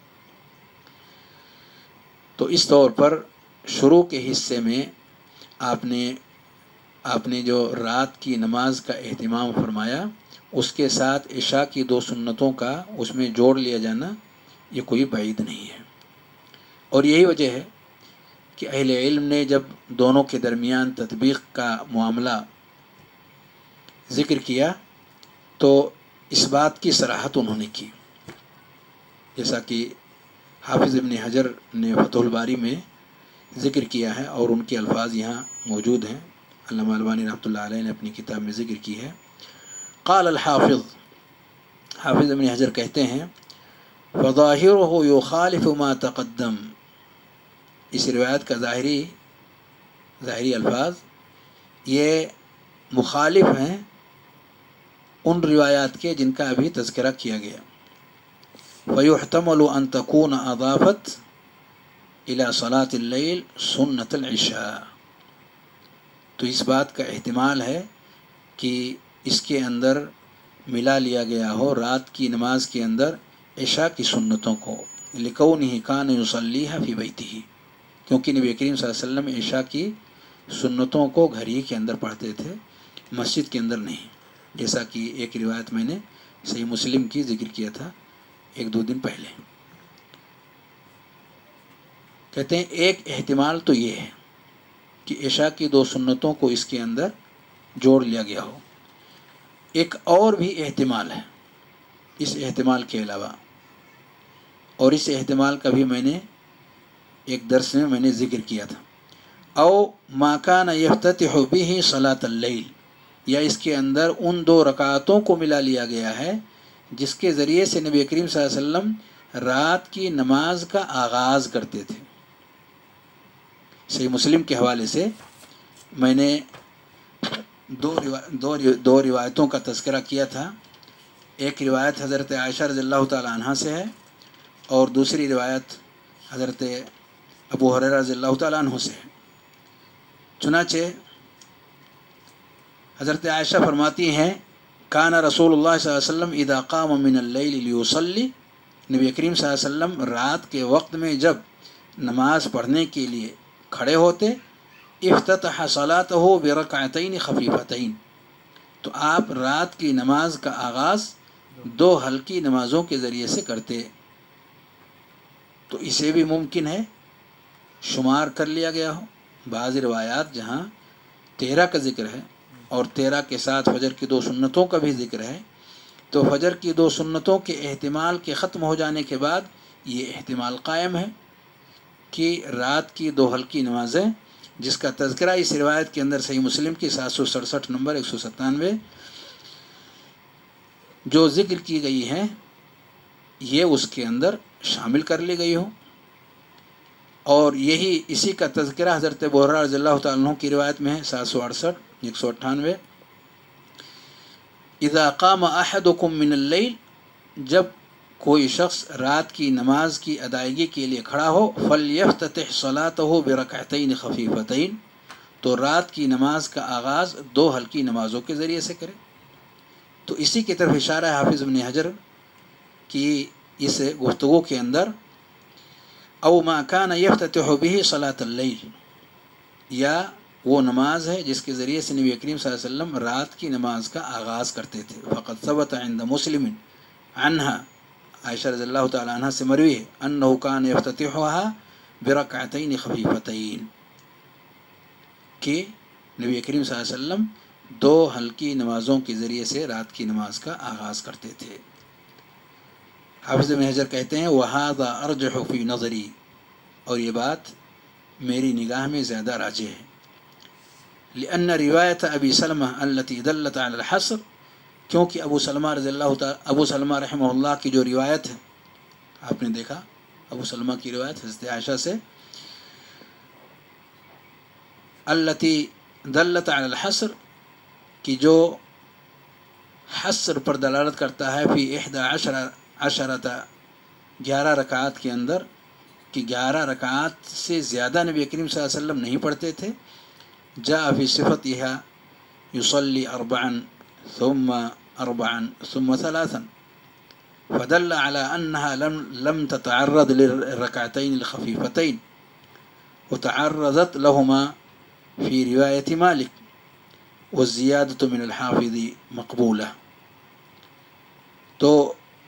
تو اس طور پر شروع کے حصے میں آپ نے آپ نے جو رات کی نماز کا اہتمام فرمایا اس کے ساتھ عشاء کی دو سنتوں کا اس میں جوڑ لیا جانا یہ کوئی بعید نہیں ہے، اور یہی وجہ ہے کہ اہل علم نے جب دونوں کے درمیان تطبیق کا معاملہ ذکر کیا تو اس بات کی صراحت انہوں نے کی، جیسا کہ حافظ ابن حجر نے فتح الباری میں ذکر کیا ہے اور ان کے الفاظ یہاں موجود ہیں، علامہ البانی رحمۃ اللہ علیہ نے اپنی کتاب میں ذکر کی ہے۔ قال الحافظ، حافظ ابن حجر کہتے ہیں فظاہرہ یخالف ما تقدم، اس روایت کا ظاہری ظاہری الفاظ یہ مخالف ہیں ان روایات کے جن کا ابھی تذکرہ کیا گیا۔ فَيُحْتَمَلُ أَن تَكُونَ أَضَافَتْ إِلَى صَلَاةِ اللَّيْلِ سُنَّةَ الْعِشَاءِ، تو اس بات کا احتمال ہے کہ اس کے اندر ملا لیا گیا ہو رات کی نماز کے اندر عشاء کی سنتوں کو، لِكَوْنِهِ كَانَ يُصَلِّيهَا فِي بَيْتِهِ، کیونکہ نبی کریم صلی اللہ علیہ وسلم عشاء کی سنتوں کو گھر ہی کے اندر پڑھتے تھے، مسجد کے اندر نہیں، جیسا کہ ایک روایت میں نے صحیح مسلم کی ذکر کیا تھا ایک دو دن پہلے۔ کہتے ہیں ایک احتمال تو یہ ہے کہ عشاء کی دو سنتوں کو اس کے اندر جوڑ لیا گیا ہو، ایک اور بھی احتمال ہے اس احتمال کے علاوہ، اور اس احتمال کا بھی میں نے ایک درس میں میں نے ذکر کیا تھا۔ او ما کان یفتتح بہ صلاۃ اللیل، یا اس کے اندر ان دو رکعتوں کو ملا لیا گیا ہے جس کے ذریعے سے نبی کریم صلی اللہ علیہ وسلم رات کی نماز کا آغاز کرتے تھے۔ صحیح مسلم کے حوالے سے میں نے دو دو دو روایتوں کا تذکرہ کیا تھا، ایک روایت حضرت عائشہ رضی اللہ تعالی عنہ سے ہے اور دوسری روایت حضرت ابو ہریرہ رضی اللہ تعالی عنہ سے ہے۔ چنانچہ حضرت عائشہ فرماتی ہیں کان رسول اللہ صلی اللہ علیہ وسلم اذا قام من اللیل لیصلی، نبی کریم صلی اللہ علیہ وسلم رات کے وقت میں جب نماز پڑھنے کے لیے کھڑے ہوتے افتتح صلاتہ برکعتین خفیفتین، تو آپ رات کی نماز کا آغاز دو ہلکی نمازوں کے ذریعے سے کرتے، تو اسے بھی ممکن ہے شمار کر لیا گیا ہو۔ بعض روایات جہاں تیرہ کا ذکر ہے اور تیرہ کے ساتھ فجر کی دو سنتوں کا بھی ذکر ہے، تو فجر کی دو سنتوں کے احتمال کے ختم ہو جانے کے بعد یہ احتمال قائم ہے کہ رات کی دو ہلکی نمازیں، جس کا تذکرہ اس روایت کے اندر صحیح مسلم کی سات سو سڑسٹھ نمبر ایک سو ستانوے جو ذکر کی گئی ہیں یہ اس کے اندر شامل کر لی گئی ہوں، اور یہی اسی کا تذکرہ حضرت ابو ہریرہ رضی اللہ تعالیٰ عنہ کی روایت میں ہے سات سو اڑسٹھ ایک سو اٹھانوے اذا قام احدکم من اللیل، جب کوئی شخص رات کی نماز کی ادائیگی کے لیے کھڑا ہو فلیفتتح صلاتہ برکعتین خفیفتین، تو رات کی نماز کا آغاز دو ہلکی نمازوں کے ذریعے سے کرے۔ تو اسی کی طرف اشارہ ہے حافظ ابن حجر کی اس گفتگو کے اندر، او ما کان یفتتح بہ صلاۃ اللیل، یا وہ نماز ہے جس کے ذریعے سے نبی کریم صلی اللہ علیہ وسلم رات کی نماز کا آغاز کرتے تھے۔ فقد ثبت عند مسلم عنہا، عائشہ رضی اللہ تعالی عنہ سے مروی ہے انہ کان یفتتحها برکعتین خفیفتین، کہ نبی کریم صلی اللہ علیہ وسلم دو ہلکی نمازوں کے ذریعے سے رات کی نماز کا آغاز کرتے تھے۔ حافظ ابن حجر کہتے ہیں وَهَذَا أَرْجَحُ فِي نَظَرِي، اور یہ بات میری نگاہ میں زیادہ راجح ہے، لأن روایت ابی سلمہ التي دلت على الحصر، کیونکہ ابو سلمہ رضی اللہ تعالی ابو سلمہ رحمہ اللہ کی جو روایت ہے، آپ نے دیکھا ابو سلمہ کی روایت حضرت عائشہ سے، التي دلت على الحصر، کی جو حصر پر دلالت کرتا ہے، فی احدى عشر عشرۃ، گیارہ رکعات کے اندر، کہ گیارہ رکعات سے زیادہ نبی کریم صلی اللہ علیہ وسلم نہیں پڑھتے تھے۔ جاء فی صفتها یصلی اربعا ثم اربعا ثم ثلاثا، فدل على انها لم لم تتعرض للركعتين الخفيفتين وتعرضت لهما في رواية مالك، والزیادۃ من الحافظ مقبولہ۔ تو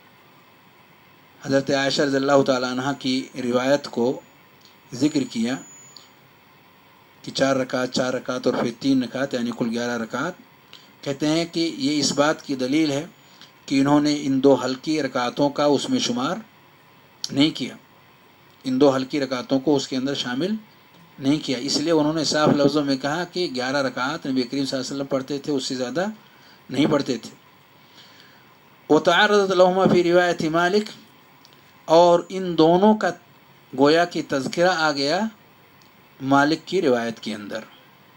حضرت عائشہ رضی اللہ تعالیٰ عنہ کی روایت کو ذکر کیا کہ چار رکعت چار رکعت اور پھر تین رکعت یعنی کل گیارہ رکعت۔ کہتے ہیں کہ یہ اس بات کی دلیل ہے کہ انہوں نے ان دو ہلکی رکعتوں کا اس میں شمار نہیں کیا، ان دو ہلکی رکعتوں کو اس کے اندر شامل نہیں کیا، اس لیے انہوں نے صاف لفظوں میں کہا کہ گیارہ رکعت نبی کریم صلی اللہ علیہ وسلم پڑھتے تھے، اس سے زیادہ نہیں پڑھتے تھے۔ وتعرضت لهما فی روایت مالک، اور ان دونوں کا گویا کہ تذکرہ آ گیا مالک کی روایت کے اندر،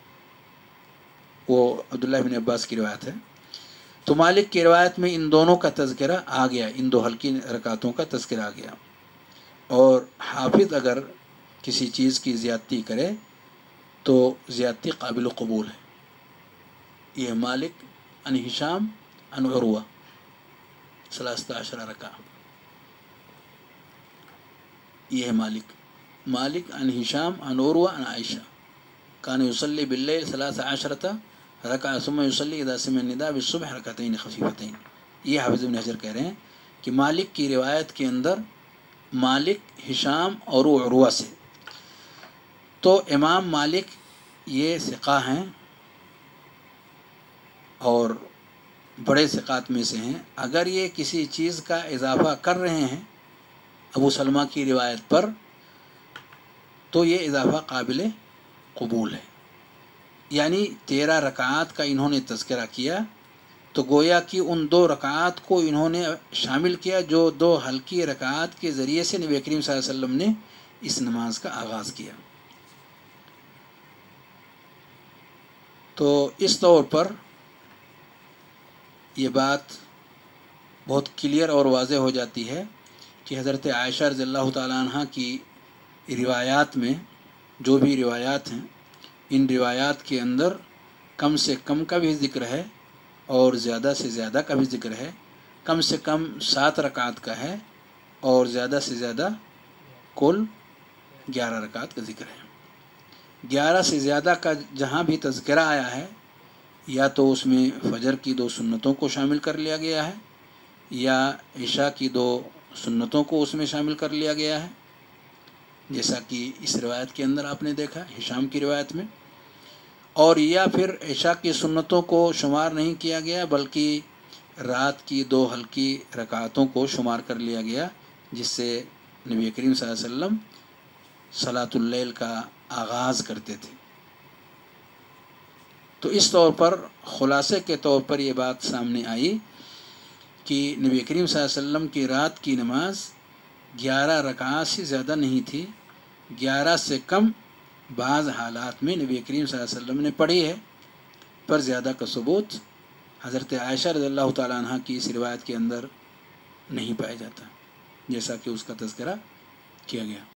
وہ عبداللہ بن عباس کی روایت ہے، تو مالک کی روایت میں ان دونوں کا تذکرہ آ گیا، ان دو ہلکی رکعتوں کا تذکرہ آ گیا۔ اور حافظ اگر کسی چیز کی زیادتی کرے تو زیادتی قابل قبول ہے۔ یہ مالک عن ہشام عن عروہ ثلاثۃ عشر رکعہ، یہ ہے مالک مالک عن ہشام عن عروہ عن عائشہ کان یصلی باللیل ثلاث عشرۃ رکعہ ثم یصلی اذا سمع النداء بالصبح رکعتین خفیفتین۔ یہ حافظ ابن حجر کہہ رہے ہیں کہ مالک کی روایت کے اندر مالک ہشام اور عروہ سے، تو امام مالک یہ ثقہ ہیں اور بڑے ثقات میں سے ہیں، اگر یہ کسی چیز کا اضافہ کر رہے ہیں ابو سلمہ کی روایت پر تو یہ اضافہ قابل قبول ہے۔ یعنی تیرہ رکعات کا انہوں نے تذکرہ کیا تو گویا کہ ان دو رکعات کو انہوں نے شامل کیا جو دو ہلکی رکعات کے ذریعے سے نبی کریم صلی اللہ علیہ وسلم نے اس نماز کا آغاز کیا۔ تو اس طور پر یہ بات بہت کلیئر اور واضح ہو جاتی ہے کہ حضرت عائشہ رضی اللہ تعالیٰ عنہ کی روایات میں جو بھی روایات ہیں، ان روایات کے اندر کم سے کم کا بھی ذکر ہے اور زیادہ سے زیادہ کا بھی ذکر ہے، کم سے کم سات رکعت کا ہے اور زیادہ سے زیادہ کل گیارہ رکعت کا ذکر ہے۔ گیارہ سے زیادہ کا جہاں بھی تذکرہ آیا ہے یا تو اس میں فجر کی دو سنتوں کو شامل کر لیا گیا ہے یا عشاء کی دو سنتوں کو اس میں شامل کر لیا گیا ہے، جیسا کہ اس روایت کے اندر آپ نے دیکھا ہشام کی روایت میں، اور یا پھر عشاء کی سنتوں کو شمار نہیں کیا گیا بلکہ رات کی دو ہلکی رکعتوں کو شمار کر لیا گیا جس سے نبی کریم صلی اللہ علیہ وسلم صلاۃ اللیل کا آغاز کرتے تھے۔ تو اس طور پر خلاصے کے طور پر یہ بات سامنے آئی کہ نبی کریم صلی اللہ علیہ وسلم کی رات کی نماز گیارہ رکعات سے زیادہ نہیں تھی، گیارہ سے کم بعض حالات میں نبی کریم صلی اللہ علیہ وسلم نے پڑھی ہے، پر زیادہ کا ثبوت حضرت عائشہ رضی اللہ تعالیٰ عنہ کی اس روایت کے اندر نہیں پایا جاتا جیسا کہ اس کا تذکرہ کیا گیا۔